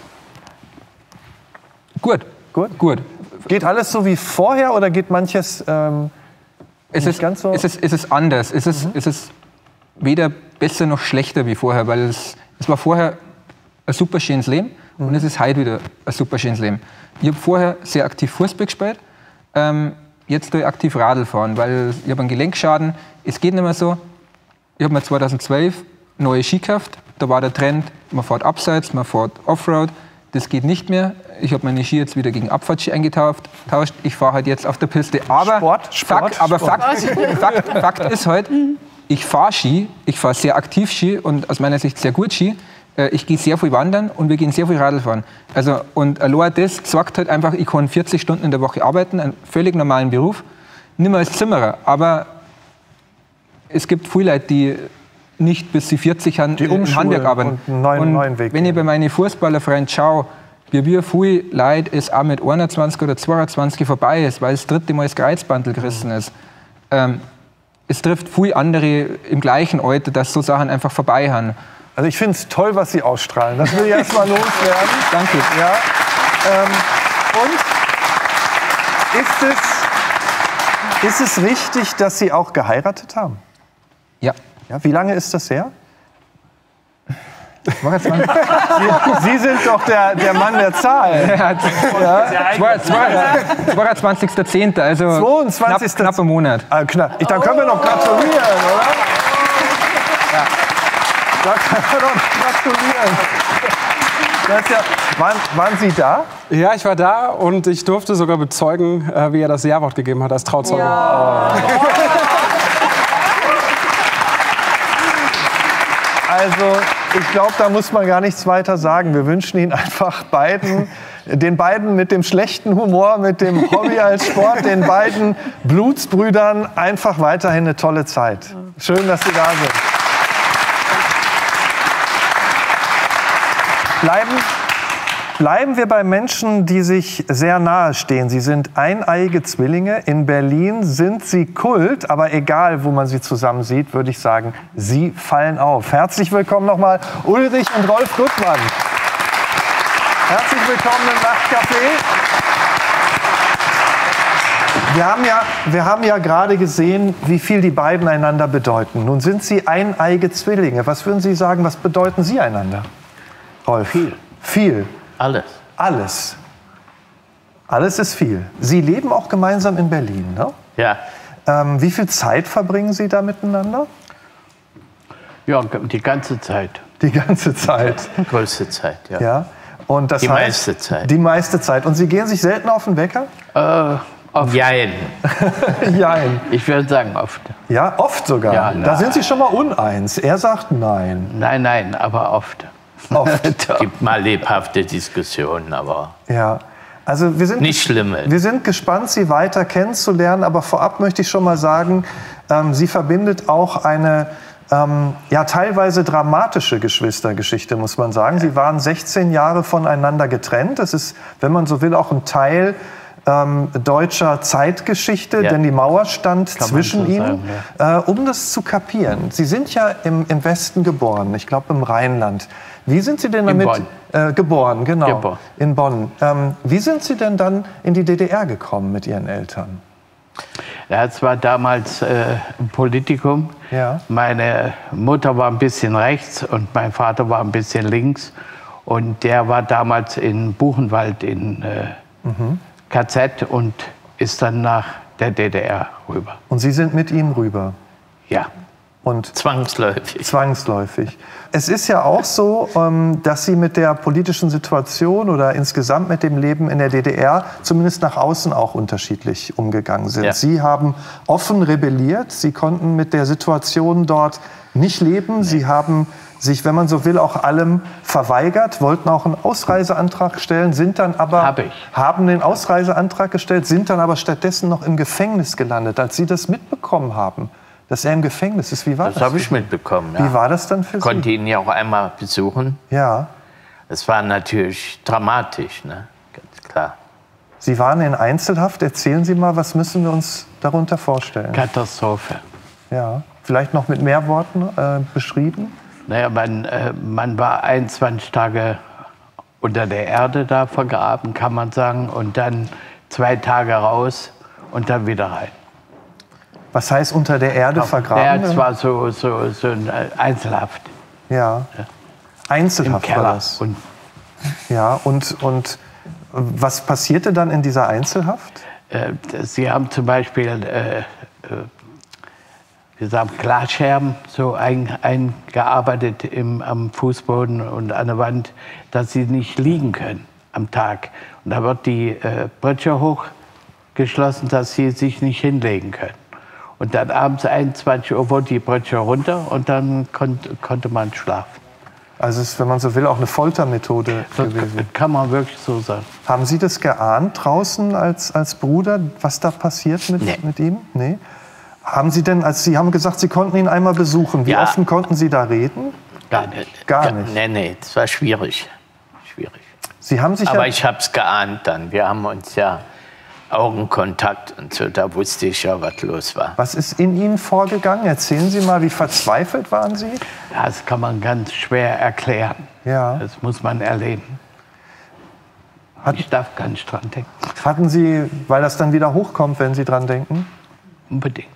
gut. Gut. Gut. Geht alles so wie vorher oder geht manches ähm, es nicht ist, ganz so? Es ist, es ist anders. Es ist, mhm. es ist weder besser noch schlechter wie vorher, weil es, es war vorher ein super schönes Leben mhm. und es ist heute wieder ein super schönes Leben. Ich habe vorher sehr aktiv Fußball gespielt, ähm, jetzt tue ich aktiv Radl fahren, weil ich habe einen Gelenkschaden. Es geht nicht mehr so. Ich habe mir zweitausendzwölf neue Ski gekauft, da war der Trend, man fährt abseits, man fährt Offroad. Das geht nicht mehr. Ich habe meine Ski jetzt wieder gegen Abfahrtski eingetauscht. Ich fahre halt jetzt auf der Piste. Aber Sport, Sport, Fakt, aber Sport. Fakt, Fakt, Fakt ist halt, ich fahre Ski, ich fahre sehr aktiv Ski und aus meiner Sicht sehr gut Ski. Äh, ich gehe sehr viel wandern und wir gehen sehr viel Radl fahren. Also, und allein das sagt halt einfach, ich kann vierzig Stunden in der Woche arbeiten, einen völlig normalen Beruf, nicht mehr als Zimmerer. Aber es gibt viele Leute, die nicht bis sie vierzig haben, im Handwerk arbeiten. Und einen neuen, und neuen Weg wenn ich bei meinen Fußballerfreunden schaue, wie wir viele Leute es auch mit einundzwanzig oder zweiundzwanzig vorbei ist, weil das dritte Mal das Kreuzbandel gerissen ist. Ähm, es trifft viele andere im gleichen Alter, dass so Sachen einfach vorbei haben. Also ich finde es toll, was Sie ausstrahlen. Das will ich erst mal loswerden. Danke. Ja. Ähm, und ist es, ist es richtig, dass Sie auch geheiratet haben? Ja. Ja. Wie lange ist das her? Mach jetzt mal. Sie, Sie sind doch der, der Mann der Zahl. Ja, zweiundzwanzigster zehnter also zweiundzwanzigster knapp, knapp im Monat. Ah, knapp. Dann können wir noch gratulieren, oder? Ja. Da können wir noch gratulieren. Das ist ja, waren, waren Sie da? Ja, ich war da und ich durfte sogar bezeugen, wie er das Ja-Wort gegeben hat als Trauzeuge. Ja. Also, ich glaube, da muss man gar nichts weiter sagen. Wir wünschen Ihnen einfach beiden, den beiden mit dem schlechten Humor, mit dem Hobby als Sport, den beiden Blutsbrüdern einfach weiterhin eine tolle Zeit. Schön, dass Sie da sind. Bleiben, bleiben wir bei Menschen, die sich sehr nahe stehen. Sie sind eineiige Zwillinge. In Berlin sind sie Kult, aber egal, wo man sie zusammen sieht, würde ich sagen, sie fallen auf. Herzlich willkommen nochmal Ulrich und Rolf Guttmann. Herzlich willkommen im Nachtcafé. Wir haben ja, wir haben ja gerade gesehen, wie viel die beiden einander bedeuten. Nun sind sie eineige Zwillinge. Was würden Sie sagen, was bedeuten Sie einander? Rolf. Viel. Viel. Alles. Alles. Alles ist viel. Sie leben auch gemeinsam in Berlin, ne? Ja. Ähm, wie viel Zeit verbringen Sie da miteinander? Ja, die ganze Zeit. Die ganze Zeit. Die größte Zeit, ja. Ja. Und das die heißt, meiste Zeit. Die meiste Zeit. Und Sie gehen sich selten auf den Wecker? Äh, oft. Jein. Jein. Ich würde sagen oft. Ja, oft sogar. Ja, da sind Sie schon mal uneins. Er sagt nein. Nein, nein, aber oft. Oft. Es gibt mal lebhafte Diskussionen, aber ja. Also wir sind, nicht schlimm. Wir sind gespannt, Sie weiter kennenzulernen. Aber vorab möchte ich schon mal sagen, ähm, Sie verbindet auch eine ähm, ja, teilweise dramatische Geschwistergeschichte, muss man sagen. Sie waren sechzehn Jahre voneinander getrennt. Das ist, wenn man so will, auch ein Teil ähm, deutscher Zeitgeschichte, ja. Denn die Mauer stand Kann zwischen so ihnen, sagen, ja. äh, um das zu kapieren. Sie sind ja im, im Westen geboren, ich glaube im Rheinland. Wie sind Sie denn damit äh, geboren? Genau, geboren. In Bonn. Ähm, wie sind Sie denn dann in die D D R gekommen mit Ihren Eltern? Ja, es war damals äh, ein Politikum. Ja. Meine Mutter war ein bisschen rechts und mein Vater war ein bisschen links. Und der war damals in Buchenwald in äh, mhm. K Z und ist dann nach der D D R rüber. Und Sie sind mit ihm rüber? Ja. Und zwangsläufig. Zwangsläufig. Es ist ja auch so, dass Sie mit der politischen Situation oder insgesamt mit dem Leben in der D D R zumindest nach außen auch unterschiedlich umgegangen sind. Ja. Sie haben offen rebelliert, Sie konnten mit der Situation dort nicht leben. Nee. Sie haben sich, wenn man so will, auch allem verweigert, wollten auch einen Ausreiseantrag stellen, sind dann aber Hab ich. haben den Ausreiseantrag gestellt, sind dann aber stattdessen noch im Gefängnis gelandet, als Sie das mitbekommen haben. Dass er im Gefängnis ist. Wie war das? Das habe ich mitbekommen. Ja. Wie war das dann für Sie? Ich konnte ihn ja auch einmal besuchen. Ja. Es war natürlich dramatisch, ne? Ganz klar. Sie waren in Einzelhaft. Erzählen Sie mal, was müssen wir uns darunter vorstellen? Katastrophe. Ja. Vielleicht noch mit mehr Worten äh, beschrieben? Naja, man, äh, man war einundzwanzig Tage unter der Erde da vergraben, kann man sagen. Und dann zwei Tage raus und dann wieder rein. Was heißt unter der Erde vergraben? Ja, es war so, so, so ein Einzelhaft. Ja. ja. Einzelhaft Im Keller. War das. Und ja, und, und was passierte dann in dieser Einzelhaft? Äh, Sie haben zum Beispiel äh, äh, wir sagen Glasscherben so ein, eingearbeitet im, am Fußboden und an der Wand, dass sie nicht liegen können am Tag. Und da wird die äh, Britsche hochgeschlossen, dass sie sich nicht hinlegen können. Und dann abends einundzwanzig Uhr wurde die Britsche runter und dann kon konnte man schlafen. Also es ist, wenn man so will, auch eine Foltermethode gewesen. Kann man wirklich so sagen. Haben Sie das geahnt draußen als, als Bruder, was da passiert mit, nee. mit ihm? Nee. Haben Sie denn, als Sie haben gesagt, Sie konnten ihn einmal besuchen, wie ja. offen konnten Sie da reden? Gar nicht. Gar nicht? Nee, nee, das war schwierig. schwierig. Sie haben sich Aber ja ich habe es geahnt dann. Wir haben uns ja Augenkontakt und so, da wusste ich ja, was los war. Was ist in Ihnen vorgegangen? Erzählen Sie mal, wie verzweifelt waren Sie? Das kann man ganz schwer erklären. Ja. Das muss man erleben. Hat, ich darf gar nicht dran denken. Hatten Sie, weil das dann wieder hochkommt, wenn Sie dran denken? Unbedingt.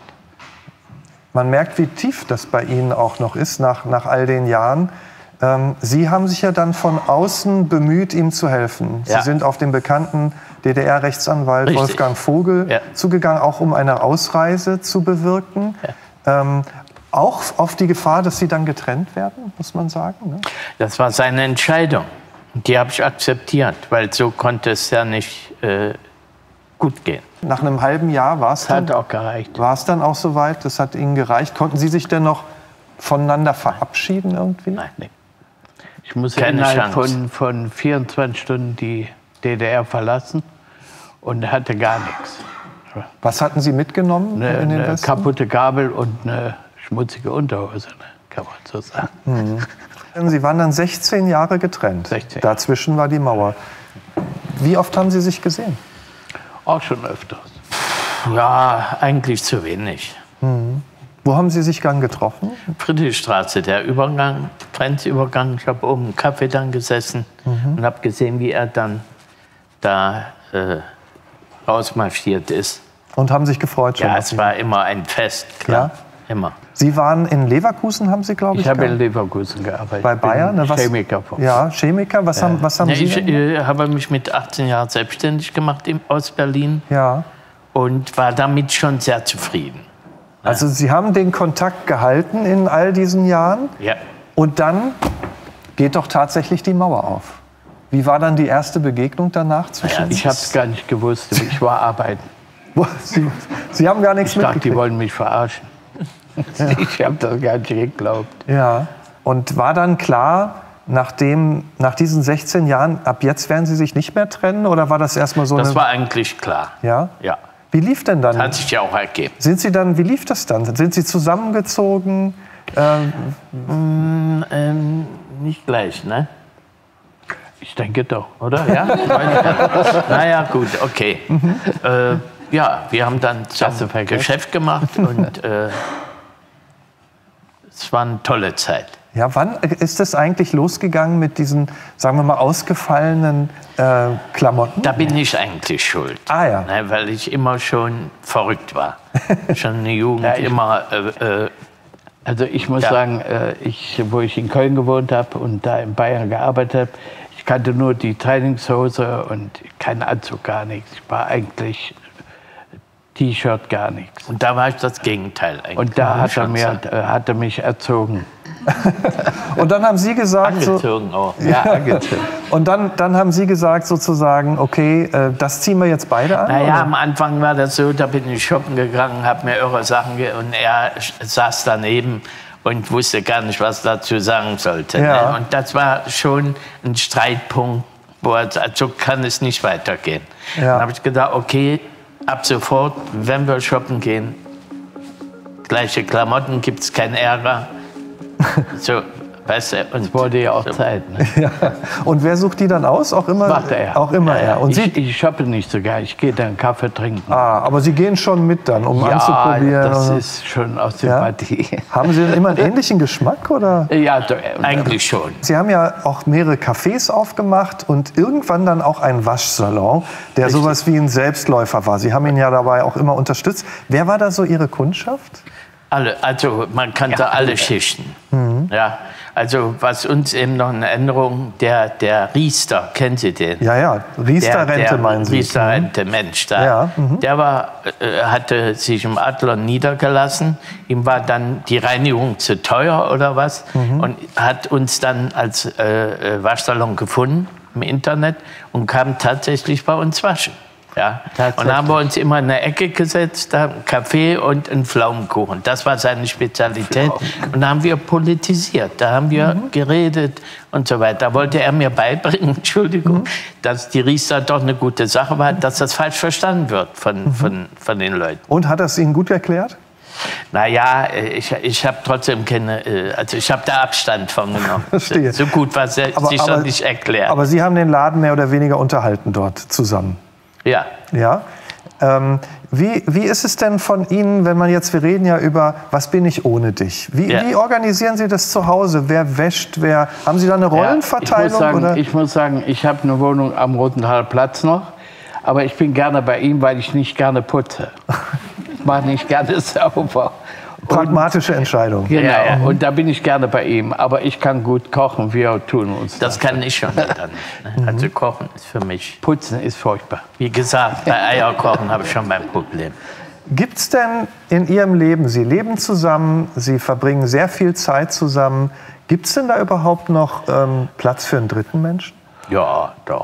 Man merkt, wie tief das bei Ihnen auch noch ist, nach, nach all den Jahren. Ähm, Sie haben sich ja dann von außen bemüht, ihm zu helfen. Sie ja. sind auf den bekannten D D R-Rechtsanwalt Richtig. Wolfgang Vogel ja. zugegangen, auch um eine Ausreise zu bewirken. Ja. Ähm, auch auf die Gefahr, dass Sie dann getrennt werden, muss man sagen. Ne? Das war seine Entscheidung. Die habe ich akzeptiert, weil so konnte es ja nicht äh, gut gehen. Nach einem halben Jahr war es dann, hat auch gereicht. War es dann auch soweit? Das hat Ihnen gereicht. Konnten Sie sich denn noch voneinander verabschieden irgendwie? Nein, nee. Ich muss innerhalb von, von vierundzwanzig Stunden die D D R verlassen und hatte gar nichts. Was hatten Sie mitgenommen? Eine, in den eine Westen? kaputte Gabel und eine schmutzige Unterhose, kann man so sagen. Mhm. Sie waren dann sechzehn Jahre getrennt. sechzehn. Dazwischen war die Mauer. Wie oft haben Sie sich gesehen? Auch schon öfters. Ja, eigentlich zu wenig. Mhm. Wo haben Sie sich dann getroffen? Friedrichstraße, der Übergang, Grenzübergang. Ich habe oben im Café dann gesessen mhm. und habe gesehen, wie er dann da äh, rausmarschiert ist. Und haben sich gefreut schon? Ja, es war immer ein Fest, klar. Ja? Immer. Sie waren in Leverkusen, haben Sie, glaube ich, Ich habe in Leverkusen gearbeitet. Bei Bayern? Ich bin was, Chemiker. Ja, Chemiker. Was ja. haben, was haben ja, Sie Ich denn? äh, habe mich mit achtzehn Jahren selbstständig gemacht in Ostberlin. Ja. Und war damit schon sehr zufrieden. Also Sie haben den Kontakt gehalten in all diesen Jahren. Ja. Und dann geht doch tatsächlich die Mauer auf. Wie war dann die erste Begegnung danach zwischen ja, Ich habe es gar nicht gewusst. Ich war arbeiten. Sie, Sie haben gar nichts Ich dachte, mitgekriegt. die wollen mich verarschen. Ja. Ich habe das gar nicht geglaubt. Ja. Und war dann klar, nachdem, nach diesen sechzehn Jahren, ab jetzt werden Sie sich nicht mehr trennen? Oder war das erstmal so Das eine... war eigentlich klar. Ja? Ja. Wie lief denn dann? Das hat sich ja auch ergeben. Sind Sie dann, wie lief das dann? Sind Sie zusammengezogen? Ähm, mm, ähm, nicht gleich, ne? Ich denke doch, oder? Ja? Naja, gut, okay. Mhm. Äh, ja, wir haben dann zusammen Geschäft gemacht und äh, es war eine tolle Zeit. Ja, wann ist es eigentlich losgegangen mit diesen, sagen wir mal, ausgefallenen äh, Klamotten? Da bin ich eigentlich schuld. Ah ja. Ne, weil ich immer schon verrückt war. Schon in der Jugend ja, immer... Äh, äh, also ich muss ja. sagen, äh, ich, wo ich in Köln gewohnt habe und da in Bayern gearbeitet habe, ich kannte nur die Trainingshose und keinen Anzug, gar nichts. Ich war eigentlich... T-Shirt, gar nichts. Und da war ich das Gegenteil eigentlich. Und da hat er, mir, äh, hat er mich erzogen. Und dann haben Sie gesagt... Angezogen so, auch. Ja, angezogen. Und dann, dann haben Sie gesagt sozusagen, okay, äh, das ziehen wir jetzt beide an? Naja, oder? am Anfang war das so, da bin ich shoppen gegangen, habe mir irre Sachen ge und er saß daneben und wusste gar nicht, was dazu sagen sollte. Ja. Ne? Und das war schon ein Streitpunkt, wo er, so kann es nicht weitergehen. Ja. Dann habe ich gedacht, okay, ab sofort, wenn wir shoppen gehen, gleiche Klamotten, gibt es keinen Ärger. So, weißt du, und es wurde ja auch so. Zeit. Ne? Ja. Und wer sucht die dann aus? Auch immer, Macht er. Auch immer ja, er. Und ich, Sie, ich shoppe nicht so gern, ich gehe dann Kaffee trinken. ah, aber Sie gehen schon mit dann, um ja, anzuprobieren? das oder? ist schon aus Sympathie. Ja? Haben Sie denn immer einen ähnlichen Geschmack? Oder? Ja, do, eigentlich schon. Sie haben ja auch mehrere Cafés aufgemacht und irgendwann dann auch einen Waschsalon, der Richtig. sowas wie ein Selbstläufer war. Sie haben ihn ja dabei auch immer unterstützt. Wer war da so Ihre Kundschaft? Alle, also man kannte ja, alle Schichten. Mhm. Ja, also was uns eben noch eine Änderung, der, der Riester, kennen Sie den? Ja, ja, Riester-Rente meinen Sie? Riester-Rente, Mensch, da, ja, mhm. der war, äh, hatte sich im Adler niedergelassen, ihm war dann die Reinigung zu teuer oder was mhm. und hat uns dann als äh, Waschsalon gefunden im Internet und kam tatsächlich bei uns waschen. Ja. Und dann haben wir uns immer in eine Ecke gesetzt, da einen Kaffee und einen Pflaumenkuchen. Das war seine Spezialität. Und da haben wir politisiert, da haben wir mhm. geredet und so weiter. Da wollte er mir beibringen, Entschuldigung, mhm. dass die Riester doch eine gute Sache war, dass das falsch verstanden wird von, mhm. von, von den Leuten. Und hat er es Ihnen gut erklärt? Naja, ich, ich habe trotzdem keine, also ich habe da Abstand von genommen. Verstehe. So gut war es sich schon nicht erklärt. Aber Sie haben den Laden mehr oder weniger unterhalten dort zusammen. Ja. Ja. Ähm, wie, wie ist es denn von Ihnen, wenn man jetzt, wir reden ja über, was bin ich ohne dich? Wie, ja. wie organisieren Sie das zu Hause? Wer wäscht, wer, haben Sie da eine Rollenverteilung? Ja, ich muss sagen, oder? ich, muss sagen, ich habe eine Wohnung am Rotenthaler Platz noch, aber ich bin gerne bei ihm, weil ich nicht gerne putze. Ich mache nicht gerne sauber. Pragmatische Entscheidung. Genau, ja, ja. Und da bin ich gerne bei ihm. Aber ich kann gut kochen, wir tun uns das. Das kann ich schon dann nicht. Ne? Also kochen ist für mich, putzen ist furchtbar. Wie gesagt, bei Eierkochen habe ich schon mein Problem. Gibt es denn in Ihrem Leben, Sie leben zusammen, Sie verbringen sehr viel Zeit zusammen, gibt es denn da überhaupt noch ähm, Platz für einen dritten Menschen? Ja, doch.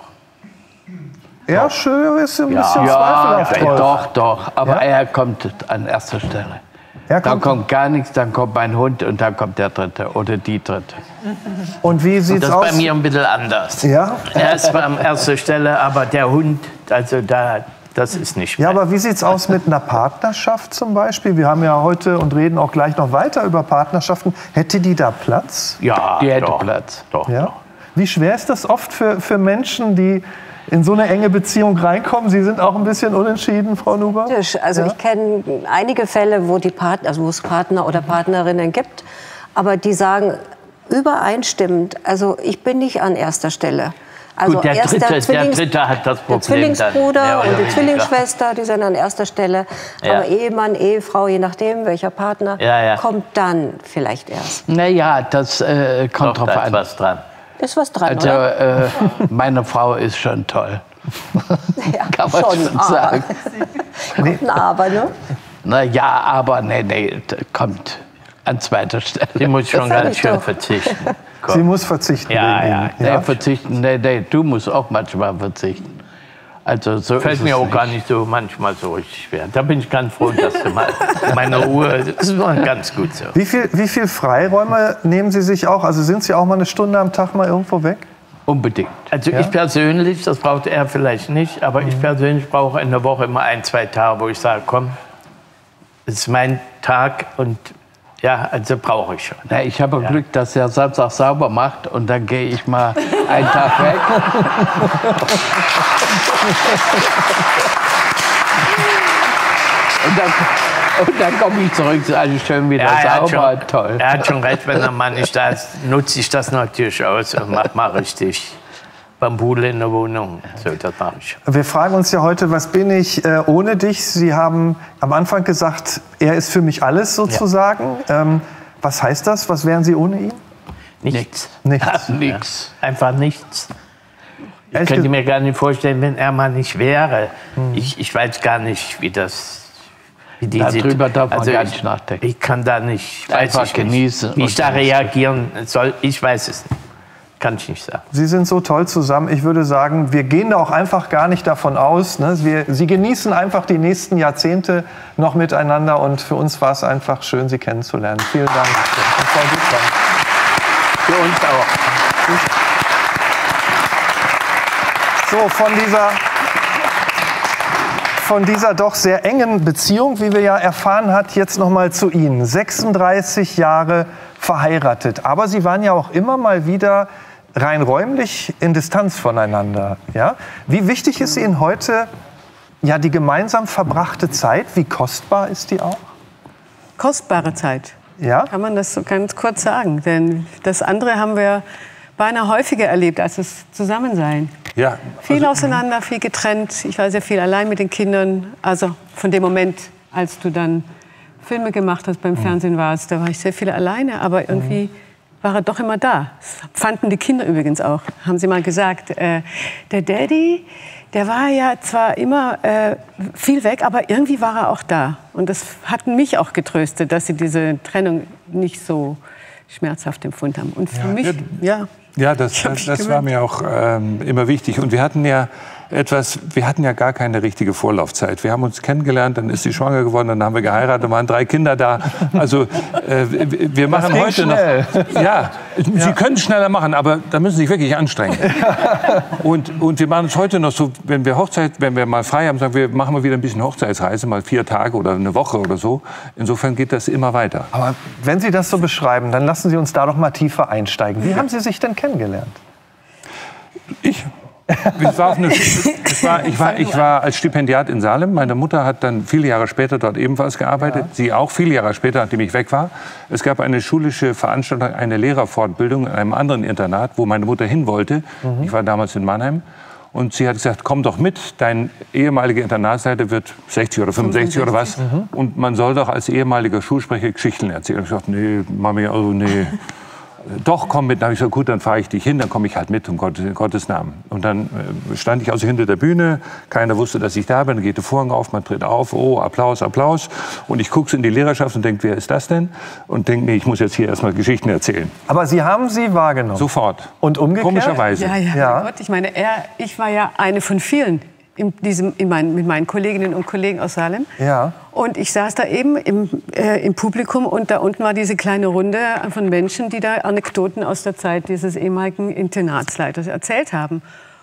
Ja, schön ist ein bisschen ja, zweifelhaft. Ja, doch, doch. Aber ja? er kommt an erster Stelle. Kommt dann kommt gar nichts, dann kommt mein Hund und dann kommt der Dritte oder die Dritte. Und wie sieht's aus? Das ist bei mir ein bisschen anders. Ja? Er ist zwar an erster Stelle, aber der Hund, also da, das ist nicht mehr. Ja, aber wie sieht's aus mit einer Partnerschaft zum Beispiel? Wir haben ja heute und reden auch gleich noch weiter über Partnerschaften. Hätte die da Platz? Ja, die hätte doch. Platz. Doch, ja? doch. Wie schwer ist das oft für, für Menschen, die in so eine enge Beziehung reinkommen? Sie sind auch ein bisschen unentschieden, Frau Nuber? Also ja? ich kenne einige Fälle, wo, die Partner, also wo es Partner oder Partnerinnen gibt, aber die sagen übereinstimmend, also ich bin nicht an erster Stelle. Also Gut, der, erst Dritte, der, Zwillings, der Dritte hat das Problem. Der Zwillingsbruder dann, und die weniger. Zwillingsschwester, die sind an erster Stelle. Ja. Aber Ehemann, Ehefrau, je nachdem, welcher Partner, ja, ja. kommt dann vielleicht erst. Naja, das äh, kommt Doch, drauf da ist an. was dran. Ist was dran, also, oder? Äh, meine Frau ist schon toll. Ja, kann man schon, schon sagen. Kommt ein Aber, ne? Na ja, aber nee, nee, kommt an zweiter Stelle. Sie muss schon ganz schön verzichten. Sie muss verzichten. Ja, ja. ja. Nee, verzichten. Nee, nee, du musst auch manchmal verzichten. Also so fällt mir auch nicht. gar nicht so manchmal so richtig schwer. Da bin ich ganz froh, dass du mal meine Ruhe, das ist ganz gut so. Wie viel, wie viel Freiräume nehmen Sie sich auch? Also sind Sie auch mal eine Stunde am Tag mal irgendwo weg? Unbedingt. Also ja? ich persönlich, das braucht er vielleicht nicht, aber mhm. ich persönlich brauche in der Woche immer ein, zwei Tage, wo ich sage, komm, es ist mein Tag und ja, also brauche ich schon. Ja, ich habe ja. Glück, dass er Samstag sauber macht und dann gehe ich mal einen Tag weg. und dann, und dann komme ich zurück, ist alles schön wieder ja, sauber, schon, toll. Er hat schon recht, wenn der Mann nicht da ist, nutze ich das natürlich aus und mache mal richtig Bambule in der Wohnung. So, das mache ich. Wir fragen uns ja heute, was bin ich äh, ohne dich? Sie haben am Anfang gesagt, er ist für mich alles sozusagen. Ja. Ähm, was heißt das? Was wären Sie ohne ihn? Nichts. Nichts. nichts. Ja, einfach nichts. Ich Echt? könnte mir gar nicht vorstellen, wenn er mal nicht wäre. Hm. Ich, ich weiß gar nicht, wie das... Wie die Darüber darf man also gar nicht nachdenken. Ich kann da nicht, weiß ich genießen. Nicht. Wie ich da reagieren soll, ich weiß es nicht. Kann ich nicht sagen. Sie sind so toll zusammen. Ich würde sagen, wir gehen da auch einfach gar nicht davon aus. Ne? Wir, Sie genießen einfach die nächsten Jahrzehnte noch miteinander. Und für uns war es einfach schön, Sie kennenzulernen. Vielen Dank. Und Frau Dietmann. Für uns auch. So, von dieser... von dieser doch sehr engen Beziehung, wie wir ja erfahren hat, jetzt noch mal zu Ihnen. sechsunddreißig Jahre verheiratet, aber Sie waren ja auch immer mal wieder rein räumlich in Distanz voneinander. Ja? Wie wichtig ist Ihnen heute ja, die gemeinsam verbrachte Zeit? Wie kostbar ist die auch? Kostbare Zeit, ja? Kann man das so ganz kurz sagen. Denn das andere haben wir beinahe häufiger erlebt als das Zusammensein. Ja, viel also, auseinander, viel getrennt. Ich war sehr viel allein mit den Kindern. Also von dem Moment, als du dann Filme gemacht hast, beim mhm. Fernsehen warst, da war ich sehr viel alleine. Aber irgendwie war er doch immer da. Das fanden die Kinder übrigens auch. Haben sie mal gesagt, äh, der Daddy, der war ja zwar immer äh, viel weg, aber irgendwie war er auch da. Und das hat mich auch getröstet, dass sie diese Trennung nicht so schmerzhaft empfunden haben. Und für ja, mich, ja... Ja, das, das, das war mir auch ähm, immer wichtig. Und wir hatten ja etwas, wir hatten ja gar keine richtige Vorlaufzeit. Wir haben uns kennengelernt, dann ist sie schwanger geworden, dann haben wir geheiratet, dann waren drei Kinder da. Also äh, wir machen heute schnell. noch. Ja, Sie ja. können es schneller machen, aber da müssen Sie sich wirklich anstrengen. und, und wir machen es heute noch so, wenn wir Hochzeit, wenn wir mal frei haben, sagen wir, machen wir wieder ein bisschen Hochzeitsreise, mal vier Tage oder eine Woche oder so. Insofern geht das immer weiter. Aber wenn Sie das so beschreiben, dann lassen Sie uns da doch mal tiefer einsteigen. Wie haben Sie sich denn kennengelernt? Ich. Ich war, eine, ich, war, ich, war, ich war als Stipendiat in Salem. Meine Mutter hat dann viele Jahre später dort ebenfalls gearbeitet. Ja. Sie auch viele Jahre später, nachdem ich weg war. Es gab eine schulische Veranstaltung, eine Lehrerfortbildung in einem anderen Internat, wo meine Mutter hin wollte. Mhm. Ich war damals in Mannheim. Und sie hat gesagt, komm doch mit, dein ehemaliger Internatsleiter wird sechzig oder fünfundsechzig oder was. Mhm. Und man soll doch als ehemaliger Schulsprecher Geschichten erzählen. Ich sagte, nee, Mami, also nee. Doch, komm mit. Dann habe ich gesagt, gut, dann fahre ich dich hin, dann komme ich halt mit, um Gottes, in Gottes Namen. Und dann äh, stand ich also hinter der Bühne, keiner wusste, dass ich da bin, dann geht der Vorhang auf, man tritt auf, oh, Applaus, Applaus. Und ich gucke in die Lehrerschaft und denke, wer ist das denn? Und denke, nee, ich muss jetzt hier erstmal Geschichten erzählen. Aber Sie haben sie wahrgenommen? Sofort. Und umgekehrt? Komischerweise. Ja, ja, ja. Gott, ich meine, er, ich war ja eine von vielen. In diesem, in mein, mit meinen Kolleginnen und Kollegen aus Salem. Ja. Und ich saß da eben im, äh, im Publikum und da unten war diese kleine Runde von Menschen, die da Anekdoten aus der Zeit dieses ehemaligen Internatsleiters erzählt haben.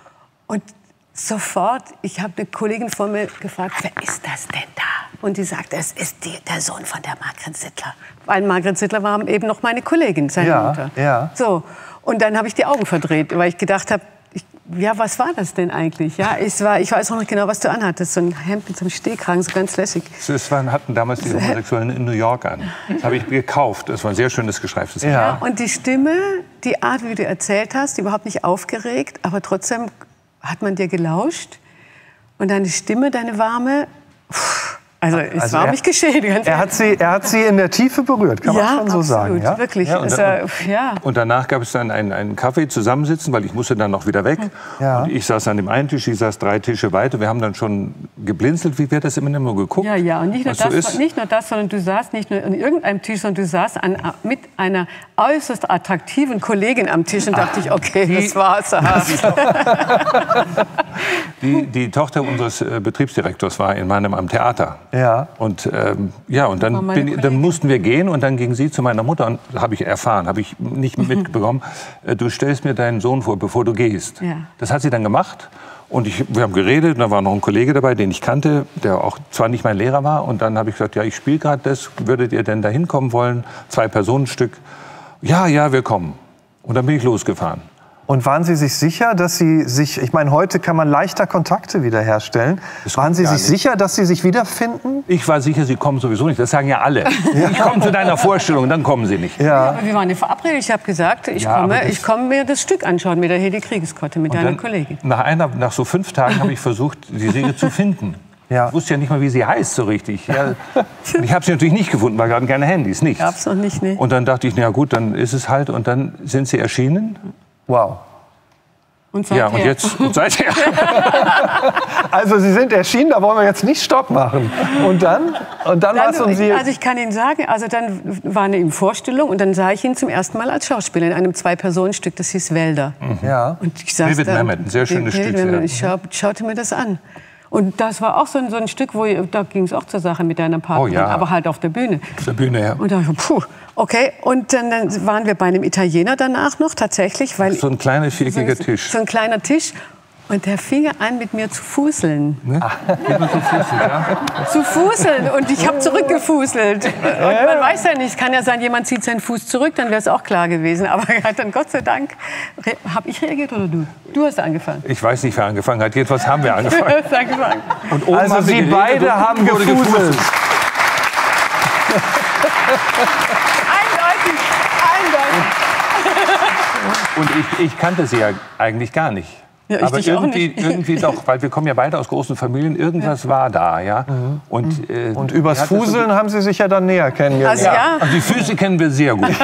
Und sofort, ich habe eine Kollegin vor mir gefragt, wer ist das denn da? Und die sagte, es ist die, der Sohn von der Margret Sittler. Weil Margret Sittler war eben noch meine Kollegin, seine ja, Mutter. Ja. So. Und dann habe ich die Augen verdreht, weil ich gedacht habe, ja, was war das denn eigentlich? Ja, ich, war, ich weiß auch noch genau, was du anhattest. So ein Hemd mit so einem Stehkragen, so ganz lässig. Das waren, hatten damals die Homosexuellen in New York an. Das habe ich gekauft. Das war ein sehr schönes geschreiftes Hemd. Ja. Und die Stimme, die Art, wie du erzählt hast, überhaupt nicht aufgeregt, aber trotzdem hat man dir gelauscht. Und deine Stimme, deine warme... Pff, Also es also war er, mich geschehen. Er hat, sie, er hat sie in der Tiefe berührt, kann ja, man schon so absolut, sagen. Ja, wirklich. Ja, und, also, und, ja. und danach gab es dann einen, einen Kaffee zusammensitzen, weil ich musste dann noch wieder weg. Ja. Und ich saß an dem einen Tisch, ich saß drei Tische weiter. Wir haben dann schon geblinzelt, wie wir das immer immer geguckt. Ja, ja. Und nicht nur, so das, ist. nicht nur das, sondern du saßt nicht nur an irgendeinem Tisch, sondern du saßt an, mit einer äußerst attraktiven Kollegin am Tisch und dachte ich, okay, die, das war's. die, die Tochter unseres äh, Betriebsdirektors war in meinem am Theater. Ja. Und ähm, ja, und dann, bin, dann mussten wir gehen und dann ging sie zu meiner Mutter und habe ich erfahren, habe ich nicht mitbekommen, äh, du stellst mir deinen Sohn vor, bevor du gehst. Ja. Das hat sie dann gemacht und ich, wir haben geredet und da war noch ein Kollege dabei, den ich kannte, der auch zwar nicht mein Lehrer war und dann habe ich gesagt, ja, ich spiele gerade das, würdet ihr denn da hinkommen wollen? Zwei Personenstück. Ja, ja, wir kommen. Und dann bin ich losgefahren. Und waren Sie sich sicher, dass Sie sich, ich meine, heute kann man leichter Kontakte wiederherstellen. Waren Sie sich nicht. sicher, dass Sie sich wiederfinden? Ich war sicher, Sie kommen sowieso nicht. Das sagen ja alle. Ja. Ich komme zu deiner Vorstellung, dann kommen Sie nicht. Ja. Ja, aber wir waren ja verabredet. Ich habe gesagt, ich ja, komme, ich komme mir das Stück anschauen mit der Hedi Kriegeskotte, mit deiner Kollegin. Nach, einer, nach so fünf Tagen habe ich versucht, die Säge zu finden. Ja. Ich wusste ja nicht mal, wie sie heißt so richtig. Ja. Ich habe sie natürlich nicht gefunden, weil gerade keine Handys, nichts. Gab's noch nicht, ne? Und dann dachte ich, na gut, dann ist es halt. Und dann sind sie erschienen. Wow. Und seither. Ja, und jetzt und seither. Also Sie sind erschienen, da wollen wir jetzt nicht Stopp machen. Und dann? Und dann, dann was um Sie? Also ich kann Ihnen sagen, also dann war eine Vorstellung und dann sah ich ihn zum ersten Mal als Schauspieler in einem Zwei-Personen-Stück, das hieß Wälder. Mhm. Ja. Und ich saß David da, Mamet, ein sehr schönes Stück. Ja. Ich schau, schaute mir das an. Und das war auch so ein, so ein Stück, wo da ging es auch zur Sache mit deiner Partnerin, oh ja. aber halt auf der Bühne. Auf der Bühne, ja. Und da dachte ich, puh, okay. Und dann, dann waren wir bei einem Italiener danach noch tatsächlich, weil so ein kleiner viereckiger so, Tisch. So ein kleiner Tisch. Und der fing an, mit mir zu fuseln. Ne? Immer zu fuseln, ja? Zu fuseln. Und ich habe zurückgefuselt. Und man weiß ja nicht, es kann ja sein, jemand zieht seinen Fuß zurück, dann wäre es auch klar gewesen. Aber dann, Gott sei Dank, habe ich reagiert oder du? Du hast angefangen. Ich weiß nicht, wer angefangen hat. Jedenfalls haben wir angefangen. Du hast angefangen. Und oben also haben Sie geredet, beide haben gefuselt. gefuselt. Eindeutig, eindeutig. Und ich, ich kannte sie ja eigentlich gar nicht. Ja, ich aber dich auch irgendwie, nicht. irgendwie doch, weil wir kommen ja beide aus großen Familien, irgendwas ja. war da, ja. Mhm. Und, äh, und übers Fuseln so haben Sie sich ja dann näher kennengelernt. Also, ja. Und die Füße kennen wir sehr gut.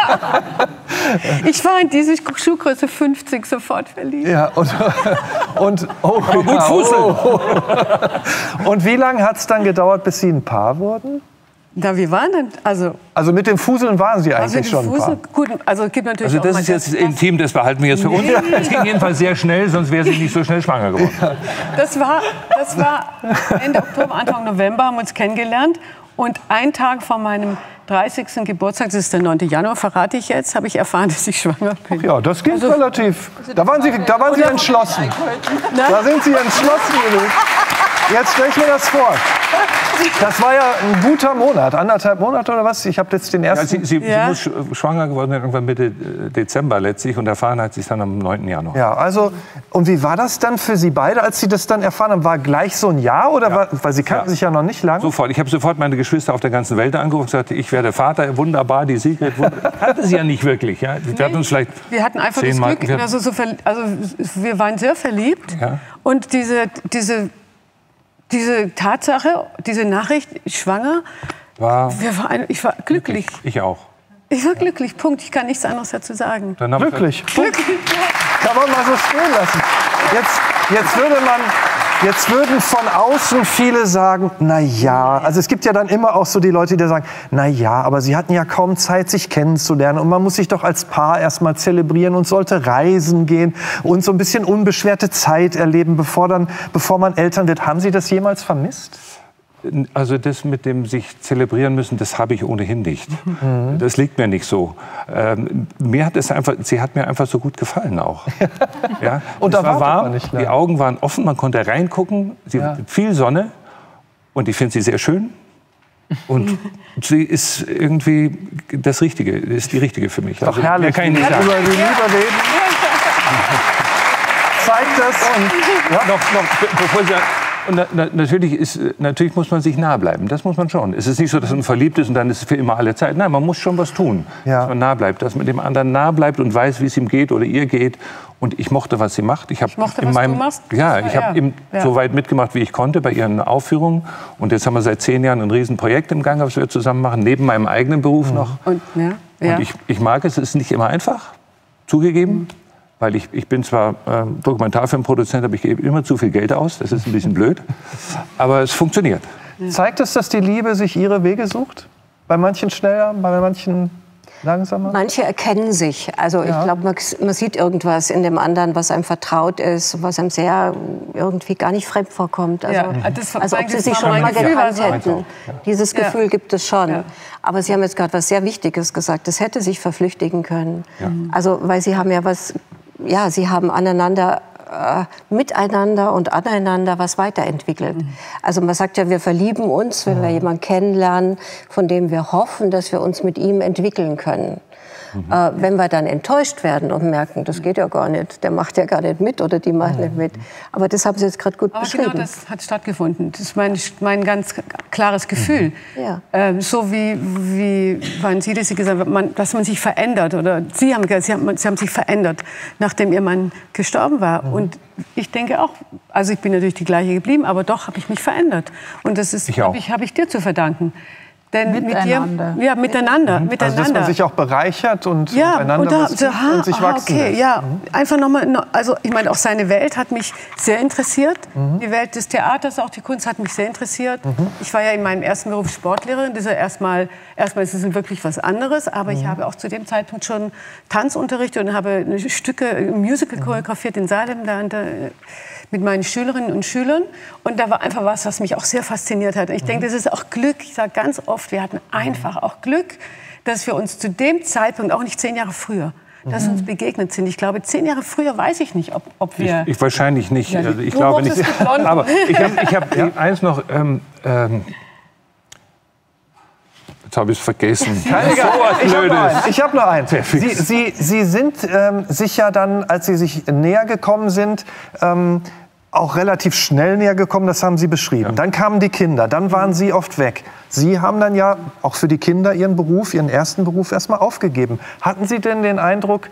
Ich war in diese Schuhgröße fünfzig sofort verliebt. Ja, und, und, oh, aber gut fuseln. Oh. Und wie lange hat es dann gedauert, bis Sie ein Paar wurden? Da wir waren dann, also... Also mit dem Fuseln waren Sie eigentlich also schon ein Fuseln, gut, also es gibt natürlich Also das auch ist jetzt intim, das behalten wir jetzt für uns. Es ging jedenfalls sehr schnell, sonst wäre sie nicht so schnell schwanger geworden. Ja. Das war, das war Ende Oktober, Anfang November, haben wir uns kennengelernt. Und ein Tag vor meinem dreißigsten Geburtstag, das ist der neunte Januar, verrate ich jetzt, habe ich erfahren, dass ich schwanger bin. Ach ja, das geht also, relativ. Da waren Sie, da waren Sie entschlossen. Da sind Sie entschlossen genug. Jetzt stelle ich mir das vor. Das war ja ein guter Monat, anderthalb Monate oder was? Ich habe jetzt den ersten... Ja, sie, sie, ja. sie muss schwanger geworden sein, irgendwann Mitte Dezember letztlich. Und erfahren hat sie es dann am neunten Januar. Ja, also, und wie war das dann für Sie beide, als Sie das dann erfahren haben? War gleich so ein Ja? Oder ja. war, weil Sie kannten ja. sich ja noch nicht lange? Sofort. Ich habe sofort meine Geschwister auf der ganzen Welt angerufen und gesagt, ich werde Vater, wunderbar, die Sigrid. Hatte sie ja nicht wirklich. Ja? Wir, nee, hatten uns vielleicht wir hatten einfach das Mal, Glück, wir, also, so also wir waren sehr verliebt. Ja. Und diese... diese Diese Tatsache, diese Nachricht, schwanger, war, wir waren, ich war glücklich. Ich, ich auch. Ich war glücklich, Punkt. Ich kann nichts anderes dazu sagen. Glücklich. Glücklich. Kann man mal so stehen lassen. Jetzt, jetzt würde man... Jetzt würden von außen viele sagen, na ja, also es gibt ja dann immer auch so die Leute, die sagen, na ja, aber sie hatten ja kaum Zeit, sich kennenzulernen und man muss sich doch als Paar erstmal zelebrieren und sollte reisen gehen und so ein bisschen unbeschwerte Zeit erleben, bevor, dann, bevor man Eltern wird. Haben Sie das jemals vermisst? Also das mit dem sich zelebrieren müssen, das habe ich ohnehin nicht. Mhm. Das liegt mir nicht so. Ähm, mir hat es einfach, sie hat mir einfach so gut gefallen auch. Ja? Und es da war warm, man nicht, die Augen waren offen, man konnte reingucken, sie ja. viel Sonne und ich finde sie sehr schön. Und sie ist irgendwie das Richtige, ist die Richtige für mich. Doch also, herrlich, kann ich nicht über die Liebe reden. Zeigt das. Und, ja. noch, noch, bevor sie, und na, na, natürlich, ist, natürlich muss man sich nah bleiben, das muss man schon. Es ist nicht so, dass man verliebt ist und dann ist es für immer alle Zeit. Nein, man muss schon was tun, ja. dass man nah bleibt, dass man dem anderen nah bleibt und weiß, wie es ihm geht oder ihr geht. Und ich mochte, was sie macht. Ich, ich mochte, in was meinem, du machst. Ja, ich habe ja. ja. so weit mitgemacht, wie ich konnte bei ihren Aufführungen. Und jetzt haben wir seit zehn Jahren ein Riesenprojekt im Gang, was wir zusammen machen, neben meinem eigenen Beruf mhm. noch. Und, ja. Ja. und ich, ich mag es, es ist nicht immer einfach, zugegeben. Mhm. Weil ich, ich bin zwar äh, Dokumentarfilmproduzent, aber ich gebe immer zu viel Geld aus. Das ist ein bisschen blöd. Aber es funktioniert. Zeigt es, dass die Liebe sich ihre Wege sucht? Bei manchen schneller, bei manchen langsamer? Manche erkennen sich. Also ja. ich glaube, man, man sieht irgendwas in dem anderen, was einem vertraut ist, was einem sehr irgendwie gar nicht fremd vorkommt. Also, ja, das also ob sie sich schon mal gekannt hätten. Ja. Dieses Gefühl ja. gibt es schon. Ja. Aber Sie haben jetzt gerade was sehr Wichtiges gesagt. Das hätte sich verflüchtigen können. Ja. Also weil Sie haben ja was... Ja, sie haben aneinander, äh, miteinander und aneinander was weiterentwickelt. Mhm. Also man sagt ja, wir verlieben uns, wenn wir jemanden kennenlernen, von dem wir hoffen, dass wir uns mit ihm entwickeln können. Mhm. Äh, wenn wir dann enttäuscht werden und merken, das geht ja gar nicht, der macht ja gar nicht mit oder die macht mhm. nicht mit. Aber das haben Sie jetzt gerade gut Aber beschrieben. Genau, das hat stattgefunden. Das ist mein, mein ganz klares Gefühl. Mhm. Ja. Ähm, so wie, wie waren Sie das Sie gesagt haben, dass man sich verändert. Oder Sie haben gesagt, Sie haben, Sie haben sich verändert, nachdem Ihr Mann gestorben war. Mhm. Und ich denke auch, also ich bin natürlich die gleiche geblieben, aber doch habe ich mich verändert. Und das ist, habe ich, hab ich dir zu verdanken. Denn miteinander. Mit dir, ja, miteinander, mhm. miteinander. Also, dass man sich auch bereichert und ja, miteinander und, da, was so, ha, und sich aha, wachsen okay, lässt. ja, mhm. einfach nochmal, also ich meine, auch seine Welt hat mich sehr interessiert. Mhm. Die Welt des Theaters, auch die Kunst hat mich sehr interessiert. Mhm. Ich war ja in meinem ersten Beruf Sportlehrerin. Das ist ja erstmal, erstmal ist es wirklich was anderes, aber mhm. ich habe auch zu dem Zeitpunkt schon Tanz unterrichtet und habe Stücke, Musical choreografiert in Salem, da an der, mit meinen Schülerinnen und Schülern. Und da war einfach was, was mich auch sehr fasziniert hat. Und ich denke, das ist auch Glück. Ich sage ganz oft, wir hatten einfach auch Glück, dass wir uns zu dem Zeitpunkt, auch nicht zehn Jahre früher, dass uns begegnet sind. Ich glaube, zehn Jahre früher weiß ich nicht, ob, ob wir... Ich, ich wahrscheinlich nicht. Ja, also ich glaube nicht. Aber ich habe ich hab ja? eins noch... Ähm, ähm, Jetzt habe ich es vergessen. Keine so was ich habe noch einen. Ich hab noch einen. Sie, Sie, Sie sind ähm, sich ja dann, als Sie sich näher gekommen sind, ähm, auch relativ schnell näher gekommen, das haben Sie beschrieben. Ja. Dann kamen die Kinder, dann waren Sie oft weg. Sie haben dann ja auch für die Kinder Ihren Beruf, Ihren ersten Beruf erstmal aufgegeben. Hatten Sie denn den Eindruck,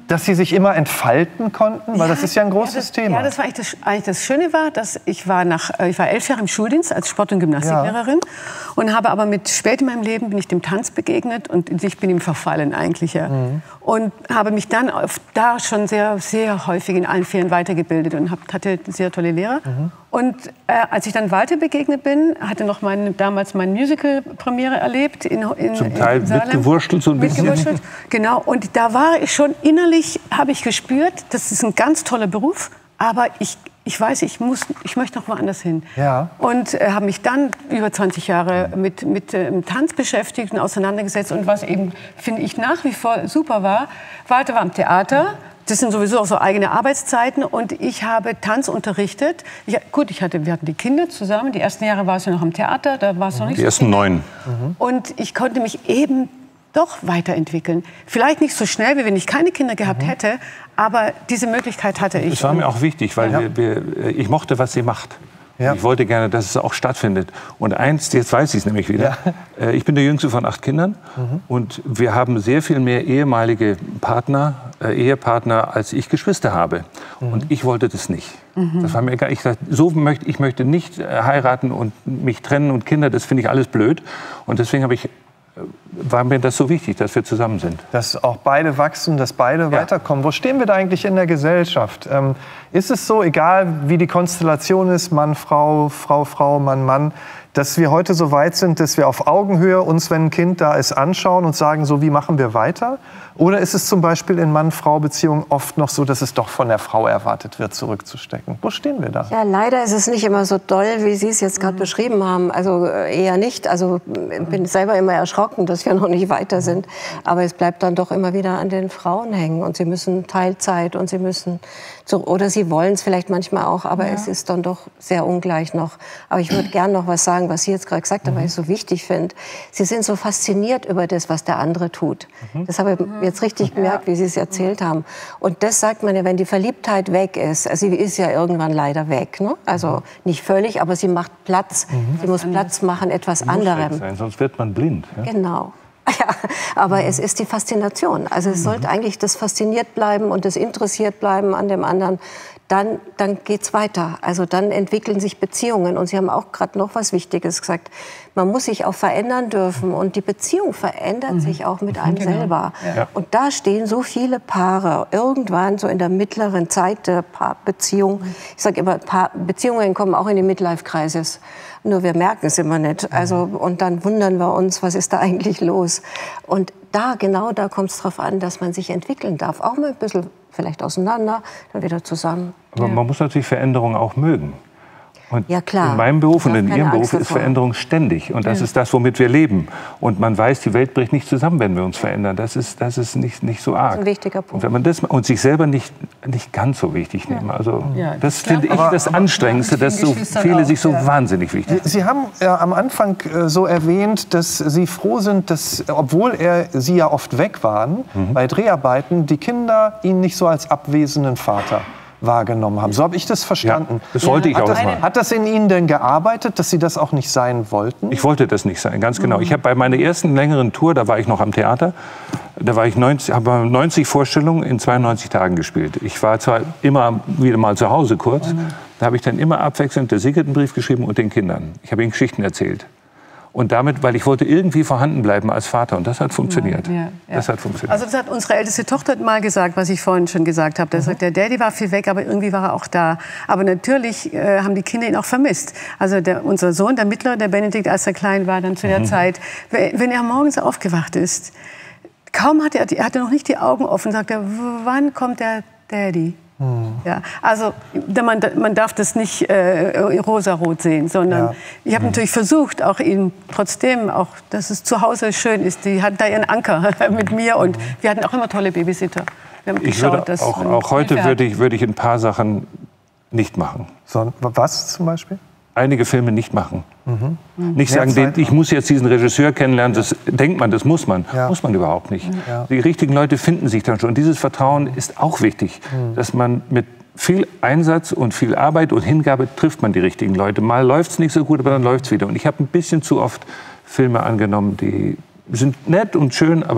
dass Sie sich immer entfalten konnten? Weil ja, das ist ja ein großes ja, das, Thema. Ja, das war eigentlich das, eigentlich das Schöne war, dass ich war nach ich war elf Jahre im Schuldienst als Sport- und Gymnastiklehrerin ja. und habe aber mit spät in meinem Leben bin ich dem Tanz begegnet und ich bin ihm verfallen eigentlich ja. Mhm. Und habe mich dann auf, da schon sehr sehr häufig in allen Ferien weitergebildet und hab, hatte sehr tolle Lehrer. Mhm. Und äh, als ich dann Walter begegnet bin, hatte noch mein, damals meine Musical-Premiere erlebt in, in zum Teil in Salem. Mitgewurschtelt so ein bisschen. Genau. Und da war ich schon innerlich, habe ich gespürt, das ist ein ganz toller Beruf, aber ich, ich weiß, ich muss, ich möchte noch woanders hin. Ja. Und äh, habe mich dann über zwanzig Jahre mit mit äh, Tanz beschäftigt und auseinandergesetzt. Und was eben finde ich nach wie vor super war, Walter war am Theater. Das sind sowieso auch so eigene Arbeitszeiten und ich habe Tanz unterrichtet. Ich, gut, ich hatte, wir hatten die Kinder zusammen. Die ersten Jahre war es ja noch am Theater, da war es noch nicht. Die so ersten neun. Mhm. Und ich konnte mich eben doch weiterentwickeln. Vielleicht nicht so schnell, wie wenn ich keine Kinder gehabt mhm. hätte, aber diese Möglichkeit hatte ich. Das war mir auch wichtig, weil ja. wir, wir, ich mochte, was sie macht. Ja. Ich wollte gerne, dass es auch stattfindet. Und eins, jetzt weiß ich es nämlich wieder, ja. ich bin der jüngste von acht Kindern mhm. und wir haben sehr viel mehr ehemalige Partner, äh, Ehepartner, als ich Geschwister habe. Mhm. Und ich wollte das nicht. Mhm. Das war mir egal. Ich sagte, so möchte, ich möchte nicht heiraten und mich trennen und Kinder, das finde ich alles blöd. Und deswegen habe ich war mir das so wichtig, dass wir zusammen sind. Dass auch beide wachsen, dass beide ja. weiterkommen. Wo stehen wir da eigentlich in der Gesellschaft? Ähm, ist es so, egal wie die Konstellation ist, Mann, Frau, Frau, Frau, Mann, Mann, dass wir heute so weit sind, dass wir auf Augenhöhe uns, wenn ein Kind da ist, anschauen und sagen, so wie machen wir weiter? Oder ist es zum Beispiel in Mann-Frau-Beziehungen oft noch so, dass es doch von der Frau erwartet wird, zurückzustecken? Wo stehen wir da? Ja, leider ist es nicht immer so doll, wie Sie es jetzt gerade mhm. beschrieben haben. Also eher nicht. Also ich bin selber immer erschrocken, dass wir noch nicht weiter sind. Aber es bleibt dann doch immer wieder an den Frauen hängen. Und sie müssen Teilzeit und sie müssen, so, oder sie wollen es vielleicht manchmal auch, aber ja. es ist dann doch sehr ungleich noch. Aber ich würde gerne noch was sagen, was Sie jetzt gerade gesagt haben, mhm. weil ich es so wichtig finde. Sie sind so fasziniert über das, was der andere tut. Mhm. Das habe ich jetzt richtig gemerkt, wie Sie es erzählt haben. Und das sagt man ja, wenn die Verliebtheit weg ist, also sie ist ja irgendwann leider weg, ne? Also nicht völlig, aber sie macht Platz, mhm. sie muss Platz machen, etwas muss anderem. Sein, sonst wird man blind. Ja? Genau. Ja, aber mhm. es ist die Faszination. Also es mhm. sollte eigentlich das fasziniert bleiben und das interessiert bleiben an dem anderen. Dann, dann geht's weiter. Also dann entwickeln sich Beziehungen. Und Sie haben auch gerade noch was Wichtiges gesagt. Man muss sich auch verändern dürfen. Und die Beziehung verändert mhm. sich auch mit einem genau. selber. Ja. Und da stehen so viele Paare irgendwann so in der mittleren Zeit der Paarbeziehung. Ich sage immer, Paar Beziehungen kommen auch in die Midlife-Crisis. Nur wir merken es immer nicht. Also, und dann wundern wir uns, was ist da eigentlich los? Und da, genau da kommt es darauf an, dass man sich entwickeln darf. Auch mal ein bisschen vielleicht auseinander, dann wieder zusammen. Aber ja. man muss natürlich Veränderungen auch mögen. Und ja, klar. in meinem Beruf und in Ihrem Beruf ist Veränderung ständig. Und das ja. ist das, womit wir leben. Und man weiß, die Welt bricht nicht zusammen, wenn wir uns verändern. Das ist, das ist nicht, nicht so arg. Das ist ein wichtiger Punkt. Und, wenn man das, und sich selber nicht, nicht ganz so wichtig ja. nehmen. Also, ja, das finde ich aber, das aber, Anstrengendste, dass so viele sich so ja. wahnsinnig wichtig sind. Sie haben ja am Anfang äh, so erwähnt, dass Sie froh sind, dass, obwohl er, Sie ja oft weg waren, mhm. bei Dreharbeiten, die Kinder ihn nicht so als abwesenden Vater wahrgenommen haben. So habe ich das verstanden. Ja, das wollte ich hat auch das, mal. Hat das in Ihnen denn gearbeitet, dass Sie das auch nicht sein wollten? Ich wollte das nicht sein, ganz genau. Mhm. Ich habe bei meiner ersten längeren Tour, da war ich noch am Theater, da war ich neunzig, habe neunzig Vorstellungen in zweiundneunzig Tagen gespielt. Ich war zwar immer wieder mal zu Hause kurz, mhm. da habe ich dann immer abwechselnd der Sigrid einen Brief geschrieben und den Kindern. Ich habe ihnen Geschichten erzählt. Und damit, weil ich wollte irgendwie vorhanden bleiben als Vater. Und das hat funktioniert. Ja, ja, ja. Das hat funktioniert. Also das hat unsere älteste Tochter mal gesagt, was ich vorhin schon gesagt habe. Mhm. Der Daddy war viel weg, aber irgendwie war er auch da. Aber natürlich äh, haben die Kinder ihn auch vermisst. Also der, unser Sohn, der Mittlere, der Benedikt, als er klein war, dann zu der mhm. Zeit, wenn er morgens aufgewacht ist, kaum hatte er, er hatte noch nicht die Augen offen, sagt er, wann kommt der Daddy? Hm. Ja, also man, man darf das nicht äh, rosarot sehen, sondern ja. ich habe hm. natürlich versucht, auch ihn trotzdem, auch, dass es zu Hause schön ist. Die hatten da ihren Anker mit mir und wir hatten auch immer tolle Babysitter. Wir haben ich geschaut, würde dass auch, auch heute würde ich, würde ich ein paar Sachen nicht machen. So, was zum Beispiel? Einige Filme nicht machen. Mhm. Nicht sagen, den, ich muss jetzt diesen Regisseur kennenlernen, das ja. denkt man, das muss man. Ja. Muss man überhaupt nicht. Ja. Die richtigen Leute finden sich dann schon. Und dieses Vertrauen ist auch wichtig, mhm. dass man mit viel Einsatz und viel Arbeit und Hingabe trifft man die richtigen Leute. Mal läuft es nicht so gut, aber dann läuft es wieder. Und ich habe ein bisschen zu oft Filme angenommen, die sind nett und schön, aber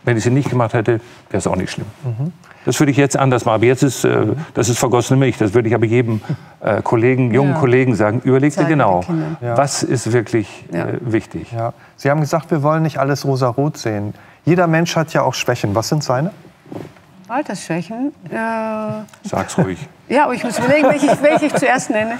Wenn ich sie nicht gemacht hätte, wäre es auch nicht schlimm. Mhm. Das würde ich jetzt anders machen. Aber jetzt ist, äh, das ist vergossene Milch. Das würde ich aber jedem äh, Kollegen, jungen Ja. Kollegen sagen. Überleg dir genau, Ja. was ist wirklich Ja. äh, wichtig. Ja. Sie haben gesagt, wir wollen nicht alles rosarot sehen. Jeder Mensch hat ja auch Schwächen. Was sind seine? Altersschwächen. Äh, Sag's ruhig. ja, aber ich muss überlegen, welche ich, welche ich zuerst nenne.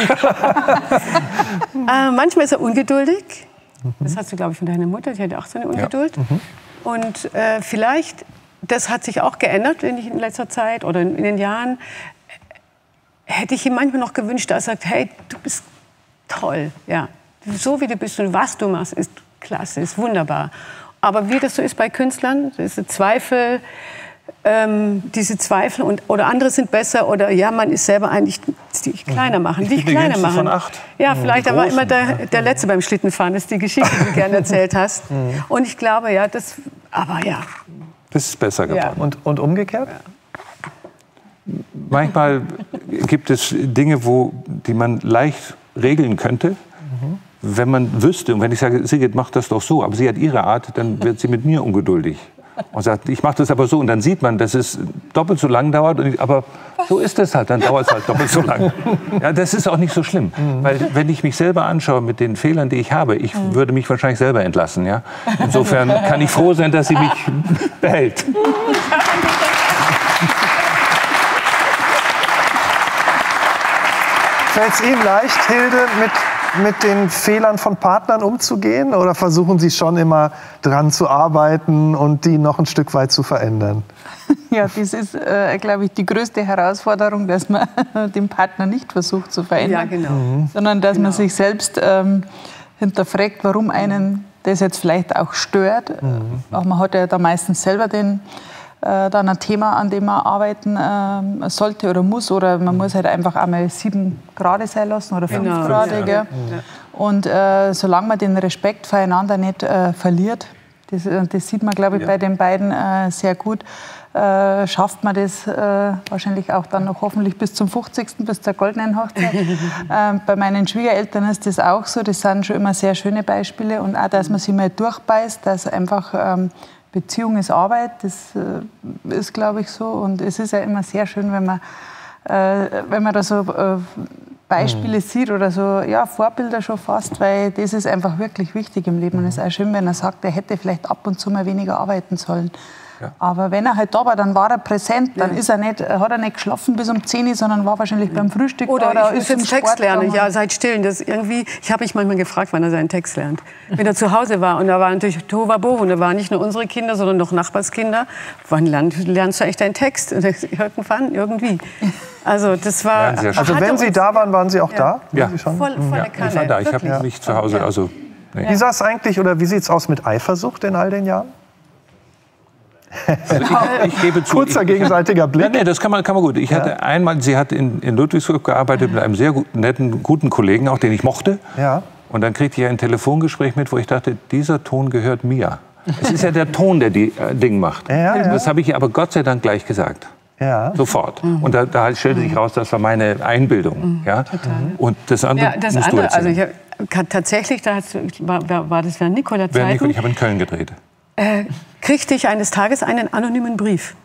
äh, manchmal ist er ungeduldig. Das hast du, glaube ich, von deiner Mutter. Die hatte auch so eine Ungeduld. Ja. Mhm. Und äh, vielleicht, das hat sich auch geändert in letzter Zeit oder in, in den Jahren, hätte ich ihm manchmal noch gewünscht, dass er sagt, hey, du bist toll. Ja. So wie du bist und was du machst, ist klasse, ist wunderbar. Aber wie das so ist bei Künstlern, diese Zweifel, ähm, diese Zweifel und, oder andere sind besser oder ja, man ist selber eigentlich die kleiner machen, Ich die bin der kleiner Jüngste machen. von acht. Ja, Mhm, vielleicht die aber Großen, immer der, ja. der Letzte beim Schlittenfahren, das ist die Geschichte, die du gerne erzählt hast. Und ich glaube, ja, das, aber ja. Das ist besser geworden. Ja. Und, und umgekehrt? Manchmal gibt es Dinge, wo, die man leicht regeln könnte, mhm. wenn man wüsste. Und wenn ich sage, Sigrid, mach das doch so, aber sie hat ihre Art, dann wird sie mit mir ungeduldig. Und sagt, ich mache das aber so. Und dann sieht man, dass es doppelt so lang dauert. Und ich, aber so ist es halt, dann dauert es halt doppelt so lang. Ja, das ist auch nicht so schlimm. Mhm. Weil wenn ich mich selber anschaue mit den Fehlern, die ich habe, ich mhm. würde mich wahrscheinlich selber entlassen. Ja? Insofern kann ich froh sein, dass sie mich behält. Fällt es Ihnen leicht, Hilde, mit, mit den Fehlern von Partnern umzugehen? Oder versuchen Sie schon immer dran zu arbeiten und die noch ein Stück weit zu verändern? Ja, das ist, äh, glaube ich, die größte Herausforderung, dass man den Partner nicht versucht zu verändern, Ja, genau. Mhm. sondern dass Genau. man sich selbst ähm, hinterfragt, warum einen das jetzt vielleicht auch stört. Mhm. Auch man hat ja da meistens selber den, äh, dann ein Thema, an dem man arbeiten äh, sollte oder muss. Oder man muss halt einfach einmal sieben Grad sein lassen oder fünf Genau. Grad. Ja. Gell? Ja. Und äh, solange man den Respekt voreinander nicht äh, verliert, das, das sieht man, glaube ich, Ja. bei den beiden äh, sehr gut, äh, schafft man das äh, wahrscheinlich auch dann noch hoffentlich bis zum fünfzigsten, bis zur goldenen Hochzeit. äh, bei meinen Schwiegereltern ist das auch so. Das sind schon immer sehr schöne Beispiele. Und auch, dass man sich mal durchbeißt, dass einfach ähm, Beziehung ist Arbeit, das äh, ist, glaube ich, so. Und es ist ja immer sehr schön, wenn man, äh, wenn man da so äh, Beispiele mhm. sieht oder so, ja, Vorbilder schon fast, weil das ist einfach wirklich wichtig im Leben. Und es ist auch schön, wenn er sagt, er hätte vielleicht ab und zu mal weniger arbeiten sollen. Ja. Aber wenn er halt da war, dann war er präsent, dann ja. ist er nicht, hat er nicht geschlafen bis um zehn Uhr, sondern war wahrscheinlich beim Frühstück Oder, oder ich muss jetzt Text lernen. Ja, seid still. Das irgendwie, ich habe mich manchmal gefragt, wann er seinen Text lernt. Wenn er zu Hause war und da war natürlich Tohuwabohu und da waren nicht nur unsere Kinder, sondern noch Nachbarskinder. Wann lernst, lernst du eigentlich deinen Text? Irgendwann, irgendwie. Also das war. Ja, also wenn Sie da waren, waren Sie auch ja. da? Ja. Sie schon? Voll, volle Ja, Kanne. ich war da. Ich habe Wirklich. mich zu Hause. Ja. Also, nee. Wie sah es eigentlich oder wie sieht es aus mit Eifersucht in all den Jahren? Also ich, ich gebe zu, Kurzer ich, gegenseitiger Blick. Ja, nee, das kann man, kann man gut. Ich Ja. hatte einmal, sie hat in, in Ludwigsburg gearbeitet mit einem sehr gut, netten, guten Kollegen, auch den ich mochte. Ja. Und dann kriegte ich ein Telefongespräch mit, wo ich dachte, dieser Ton gehört mir. Es ist ja der Ton, der die äh, Ding macht. Ja, ja. Das habe ich ihr aber Gott sei Dank gleich gesagt. Ja. Sofort. Und da, da stellte sich raus, das war meine Einbildung. Ja? Und das andere Ja, das musst du andere, also erzählen. ich hab, tatsächlich, da hat's- war, war war das während Nikola-Zeiten, Wer Nico, ich habe in Köln gedreht. äh, kriegte ich eines Tages einen anonymen Brief.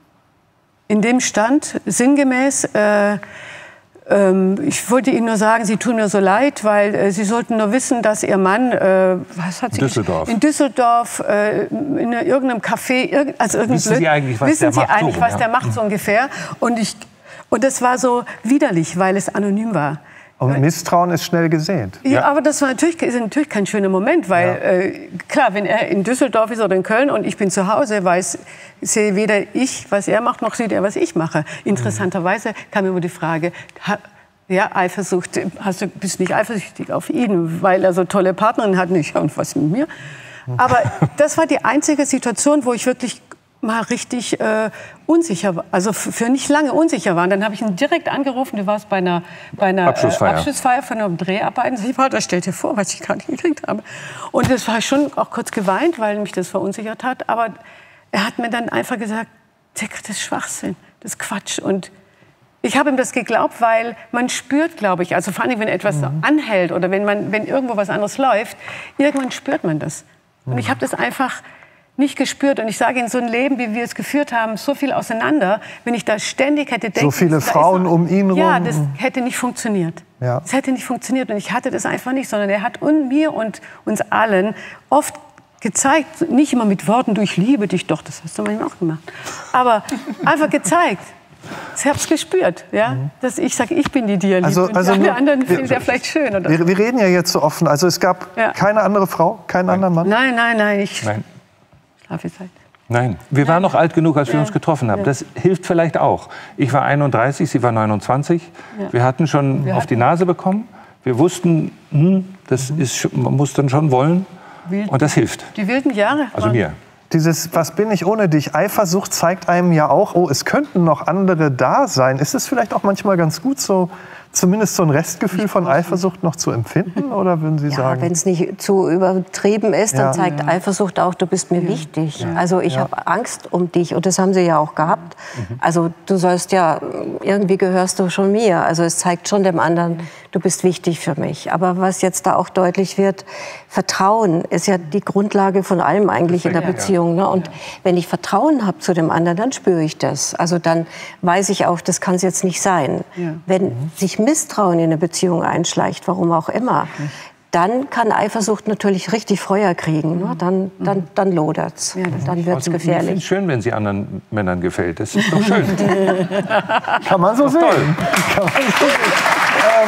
In dem stand sinngemäß, äh, ähm, ich wollte Ihnen nur sagen, Sie tun mir so leid, weil äh, Sie sollten nur wissen, dass Ihr Mann, äh, was hat sie Düsseldorf. in Düsseldorf, äh, in irgendeinem Café, irg also irgendein Wissen Sie Blöd- eigentlich, was wissen der Sie macht, eigentlich, so, was ja. der macht, so ungefähr. Und, ich, und das war so widerlich, weil es anonym war. Und Misstrauen ist schnell gesät. Ja, aber das war natürlich, ist natürlich kein schöner Moment, weil Ja. äh, klar, wenn er in Düsseldorf ist oder in Köln und ich bin zu Hause, weiß, sehe weder ich, was er macht, noch sieht er, was ich mache. Interessanterweise kam immer die Frage, ha, ja, Eifersucht, hast du, bist nicht eifersüchtig auf ihn, weil er so tolle Partnerin hat, nicht, und was mit mir? Aber das war die einzige Situation, wo ich wirklich mal richtig äh, unsicher war, also f- für nicht lange unsicher war. Und dann habe ich ihn direkt angerufen, du warst bei einer, bei einer Abschlussfeier. Äh, Abschlussfeier von einem Dreharbeiten. Ich war, da stell dir vor, was ich gerade gekriegt habe. Und das war schon auch kurz geweint, weil mich das verunsichert hat. Aber er hat mir dann einfach gesagt, das ist Schwachsinn, das ist Quatsch. Und ich habe ihm das geglaubt, weil man spürt, glaube ich, also vor allem, wenn etwas so anhält oder wenn, man, wenn irgendwo was anderes läuft, irgendwann spürt man das. Und ich habe das einfach nicht gespürt. Und ich sage Ihnen, so ein Leben, wie wir es geführt haben, so viel auseinander, wenn ich da ständig hätte denken, so viele Frauen noch, um ihn rum. Ja, das hätte nicht funktioniert. Ja. Das hätte nicht funktioniert und ich hatte das einfach nicht, sondern er hat un, mir und uns allen oft gezeigt, nicht immer mit Worten, du, ich liebe dich doch, das hast du manchmal auch gemacht, aber einfach gezeigt. Ich habe es gespürt, ja? Mhm. Dass ich sage, ich bin die, die er liebt. Also, also und die anderen wir, finden er vielleicht schön. Oder? Wir, wir reden ja jetzt so offen. Also es gab ja. keine andere Frau, keinen nein. anderen Mann? Nein, nein, nein. Ich nein. schlafe jetzt halt. Nein, wir waren noch alt genug, als wir ja. uns getroffen haben. Ja. Das hilft vielleicht auch. Ich war einunddreißig, sie war neunundzwanzig. Ja. Wir hatten schon wir auf hatten die Nase bekommen. Wir wussten, hm, das mhm. ist, man muss dann schon wollen. Wilden. Und das hilft. Die wilden Jahre. Also mir. Dieses Was bin ich ohne dich? Eifersucht zeigt einem ja auch, oh, es könnten noch andere da sein. Ist es vielleicht auch manchmal ganz gut, so zumindest so ein Restgefühl von Eifersucht noch zu empfinden? Oder würden Sie ja, sagen? Wenn es nicht zu übertrieben ist, dann ja. zeigt ja. Eifersucht auch, du bist mir ja. wichtig. Ja. Also ich ja. habe Angst um dich und das haben Sie ja auch gehabt. Mhm. Also du sollst ja, irgendwie gehörst du schon mir. Also es zeigt schon dem anderen, du bist wichtig für mich. Aber was jetzt da auch deutlich wird, Vertrauen ist ja die Grundlage von allem eigentlich in der Beziehung. Ne? Und wenn ich Vertrauen habe zu dem anderen, dann spüre ich das. Also dann weiß ich auch, das kann es jetzt nicht sein. Ja. Wenn mhm. sich Misstrauen in eine Beziehung einschleicht, warum auch immer, dann kann Eifersucht natürlich richtig Feuer kriegen. Ne? Dann, dann, dann lodert's. Ja, dann wird's also, gefährlich. Ich finde es schön, wenn sie anderen Männern gefällt. Das ist doch schön. Kann man so sehen. Kann man so sehen. ähm,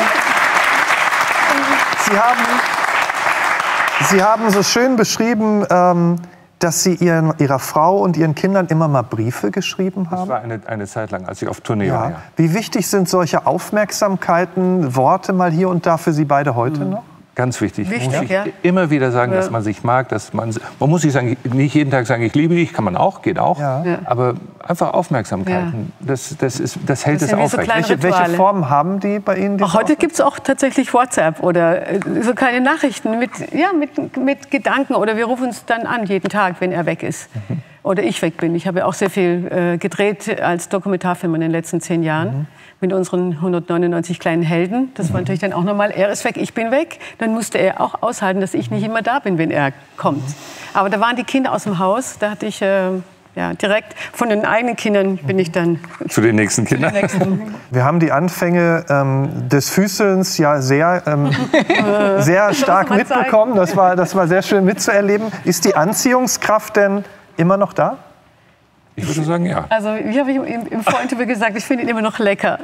Sie haben, Sie haben so schön beschrieben, ähm, dass Sie ihren, Ihrer Frau und Ihren Kindern immer mal Briefe geschrieben haben? Das war eine, eine Zeit lang, als ich auf Tournee ja. war. Ja. Wie wichtig sind solche Aufmerksamkeiten, Worte mal hier und da für Sie beide heute mhm. noch? Ganz wichtig. Wichtig, muss ich ja. immer wieder sagen, ja. dass man sich mag. Dass man, man muss nicht, sagen, nicht jeden Tag sagen, ich liebe dich, kann man auch, geht auch. Ja. Ja. Aber einfach Aufmerksamkeiten, ja. das, das, ist, das hält das es aufrecht. So welche, welche Formen haben die bei Ihnen? Auch heute gibt es auch tatsächlich WhatsApp oder so kleine Nachrichten mit, ja, mit, mit Gedanken. Oder wir rufen uns dann an jeden Tag, wenn er weg ist. Mhm. Oder ich weg bin. Ich habe ja auch sehr viel äh, gedreht als Dokumentarfilm in den letzten zehn Jahren. Mhm. Mit unseren hundertneunundneunzig kleinen Helden. Das war natürlich dann auch nochmal, er ist weg, ich bin weg. Dann musste er auch aushalten, dass ich nicht immer da bin, wenn er kommt. Aber da waren die Kinder aus dem Haus. Da hatte ich äh, ja, direkt von den eigenen Kindern bin ich dann... Zu den nächsten Kindern. Den nächsten. Wir haben die Anfänge ähm, des Füßelns ja sehr, ähm, sehr stark mitbekommen. Das war, das war sehr schön mitzuerleben. Ist die Anziehungskraft denn immer noch da? Ich würde sagen, ja. Also, wie habe ich im, im Vorinterview gesagt, ich finde ihn immer noch lecker.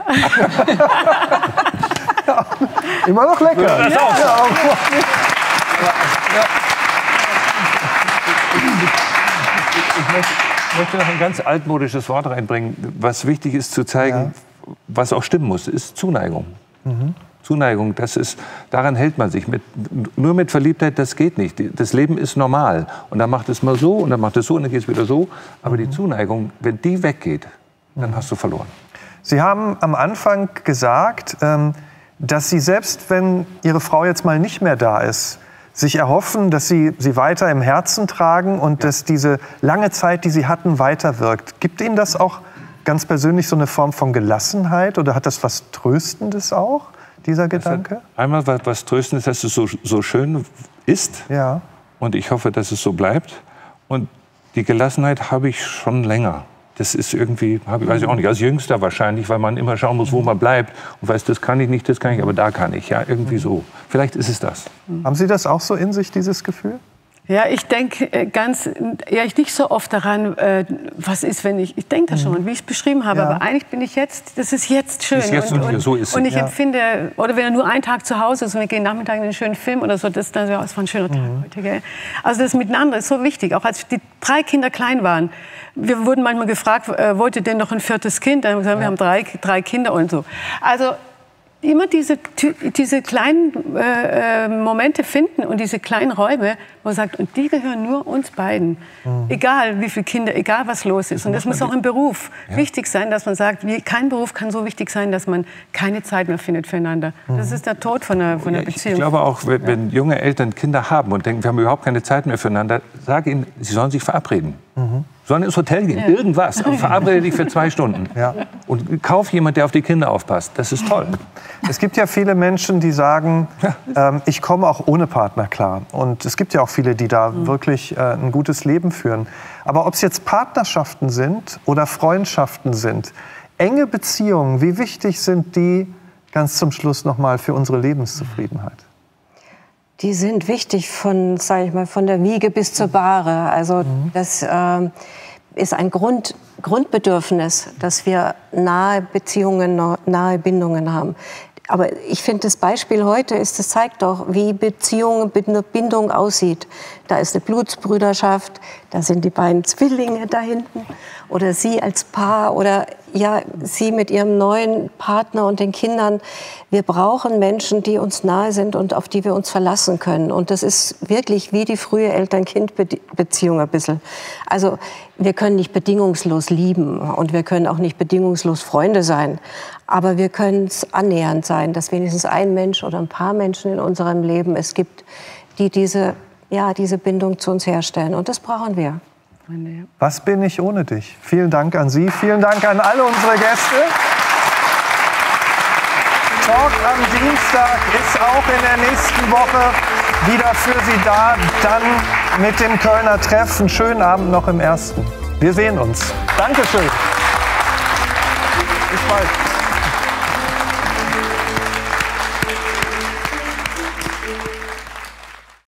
Ja, immer noch lecker. Ja, das auch. Ja. Ich möchte, möchte noch ein ganz altmodisches Wort reinbringen, was wichtig ist zu zeigen, ja. was auch stimmen muss, ist Zuneigung. Mhm. Zuneigung, das ist, daran hält man sich. Mit, nur mit Verliebtheit, das geht nicht. Das Leben ist normal. Und dann macht es mal so und dann macht es so und dann geht es wieder so. Aber die Zuneigung, wenn die weggeht, dann hast du verloren. Sie haben am Anfang gesagt, dass Sie selbst, wenn Ihre Frau jetzt mal nicht mehr da ist, sich erhoffen, dass Sie sie weiter im Herzen tragen und ja. dass diese lange Zeit, die Sie hatten, weiterwirkt. Gibt Ihnen das auch ganz persönlich so eine Form von Gelassenheit oder hat das was Tröstendes auch? Dieser Gedanke? Einmal was, was Tröstendes, dass es so, so schön ist. Ja. Und ich hoffe, dass es so bleibt. Und die Gelassenheit habe ich schon länger. Das ist irgendwie, habe ich, weiß ich auch nicht, als Jüngster wahrscheinlich, weil man immer schauen muss, wo man bleibt. Und weiß, das kann ich nicht, das kann ich, aber da kann ich. Ja, irgendwie so. Vielleicht ist es das. Haben Sie das auch so in sich, dieses Gefühl? Ja, ich denke ganz, ja, ich nicht so oft daran, äh, was ist, wenn ich, ich denke das schon, wie ich es beschrieben habe, ja. aber eigentlich bin ich jetzt, das ist jetzt schön. Ist jetzt und, und, so ist und ich ja. empfinde, oder wenn er nur einen Tag zu Hause ist und wir gehen Nachmittag in einen schönen Film oder so, das, das, das war ein schöner Tag mhm. heute. Gell? Also das Miteinander ist so wichtig, auch als die drei Kinder klein waren. Wir wurden manchmal gefragt, äh, wollt ihr denn noch ein viertes Kind? Dann haben wir gesagt, ja. wir haben drei, drei Kinder und so. Also immer diese, diese kleinen äh, Momente finden und diese kleinen Räume, wo man sagt, und die gehören nur uns beiden. Mhm. Egal wie viele Kinder, egal was los ist. Und das muss auch im Beruf ja. wichtig sein, dass man sagt, wie, kein Beruf kann so wichtig sein, dass man keine Zeit mehr findet füreinander. Mhm. Das ist der Tod von einer, von einer ja, Beziehung. Ich glaube auch, wenn, wenn junge Eltern Kinder haben und denken, wir haben überhaupt keine Zeit mehr füreinander, sage ihnen, sie sollen sich verabreden. Mhm. Sollen ins Hotel gehen, ja. irgendwas, aber verabrede dich für zwei Stunden. Ja. Und kauf jemand, der auf die Kinder aufpasst. Das ist toll. Es gibt ja viele Menschen, die sagen, ähm, ich komme auch ohne Partner klar. Und es gibt ja auch viele, die da mhm. wirklich äh, ein gutes Leben führen. Aber ob es jetzt Partnerschaften sind oder Freundschaften sind, enge Beziehungen, wie wichtig sind die ganz zum Schluss noch mal für unsere Lebenszufriedenheit? Die sind wichtig von, sag ich mal, von der Wiege bis zur Bahre. Also mhm. das äh, ist ein Grund, Grundbedürfnis, dass wir nahe Beziehungen, nahe Bindungen haben. Aber ich finde, das Beispiel heute ist, das zeigt doch, wie Beziehung, Bindung aussieht. Da ist eine Blutsbrüderschaft, da sind die beiden Zwillinge da hinten. Oder Sie als Paar oder ja, Sie mit Ihrem neuen Partner und den Kindern. Wir brauchen Menschen, die uns nahe sind und auf die wir uns verlassen können. Und das ist wirklich wie die frühe Eltern-Kind-Beziehung ein bisschen. Also wir können nicht bedingungslos lieben und wir können auch nicht bedingungslos Freunde sein. Aber wir können es annähernd sein, dass wenigstens ein Mensch oder ein paar Menschen in unserem Leben es gibt, die diese, ja, diese Bindung zu uns herstellen. Und das brauchen wir. Was bin ich ohne dich? Vielen Dank an Sie, vielen Dank an alle unsere Gäste. Talk am Dienstag ist auch in der nächsten Woche wieder für Sie da. Dann mit dem Kölner Treff. Einen schönen Abend noch im Ersten. Wir sehen uns. Dankeschön. Bis bald.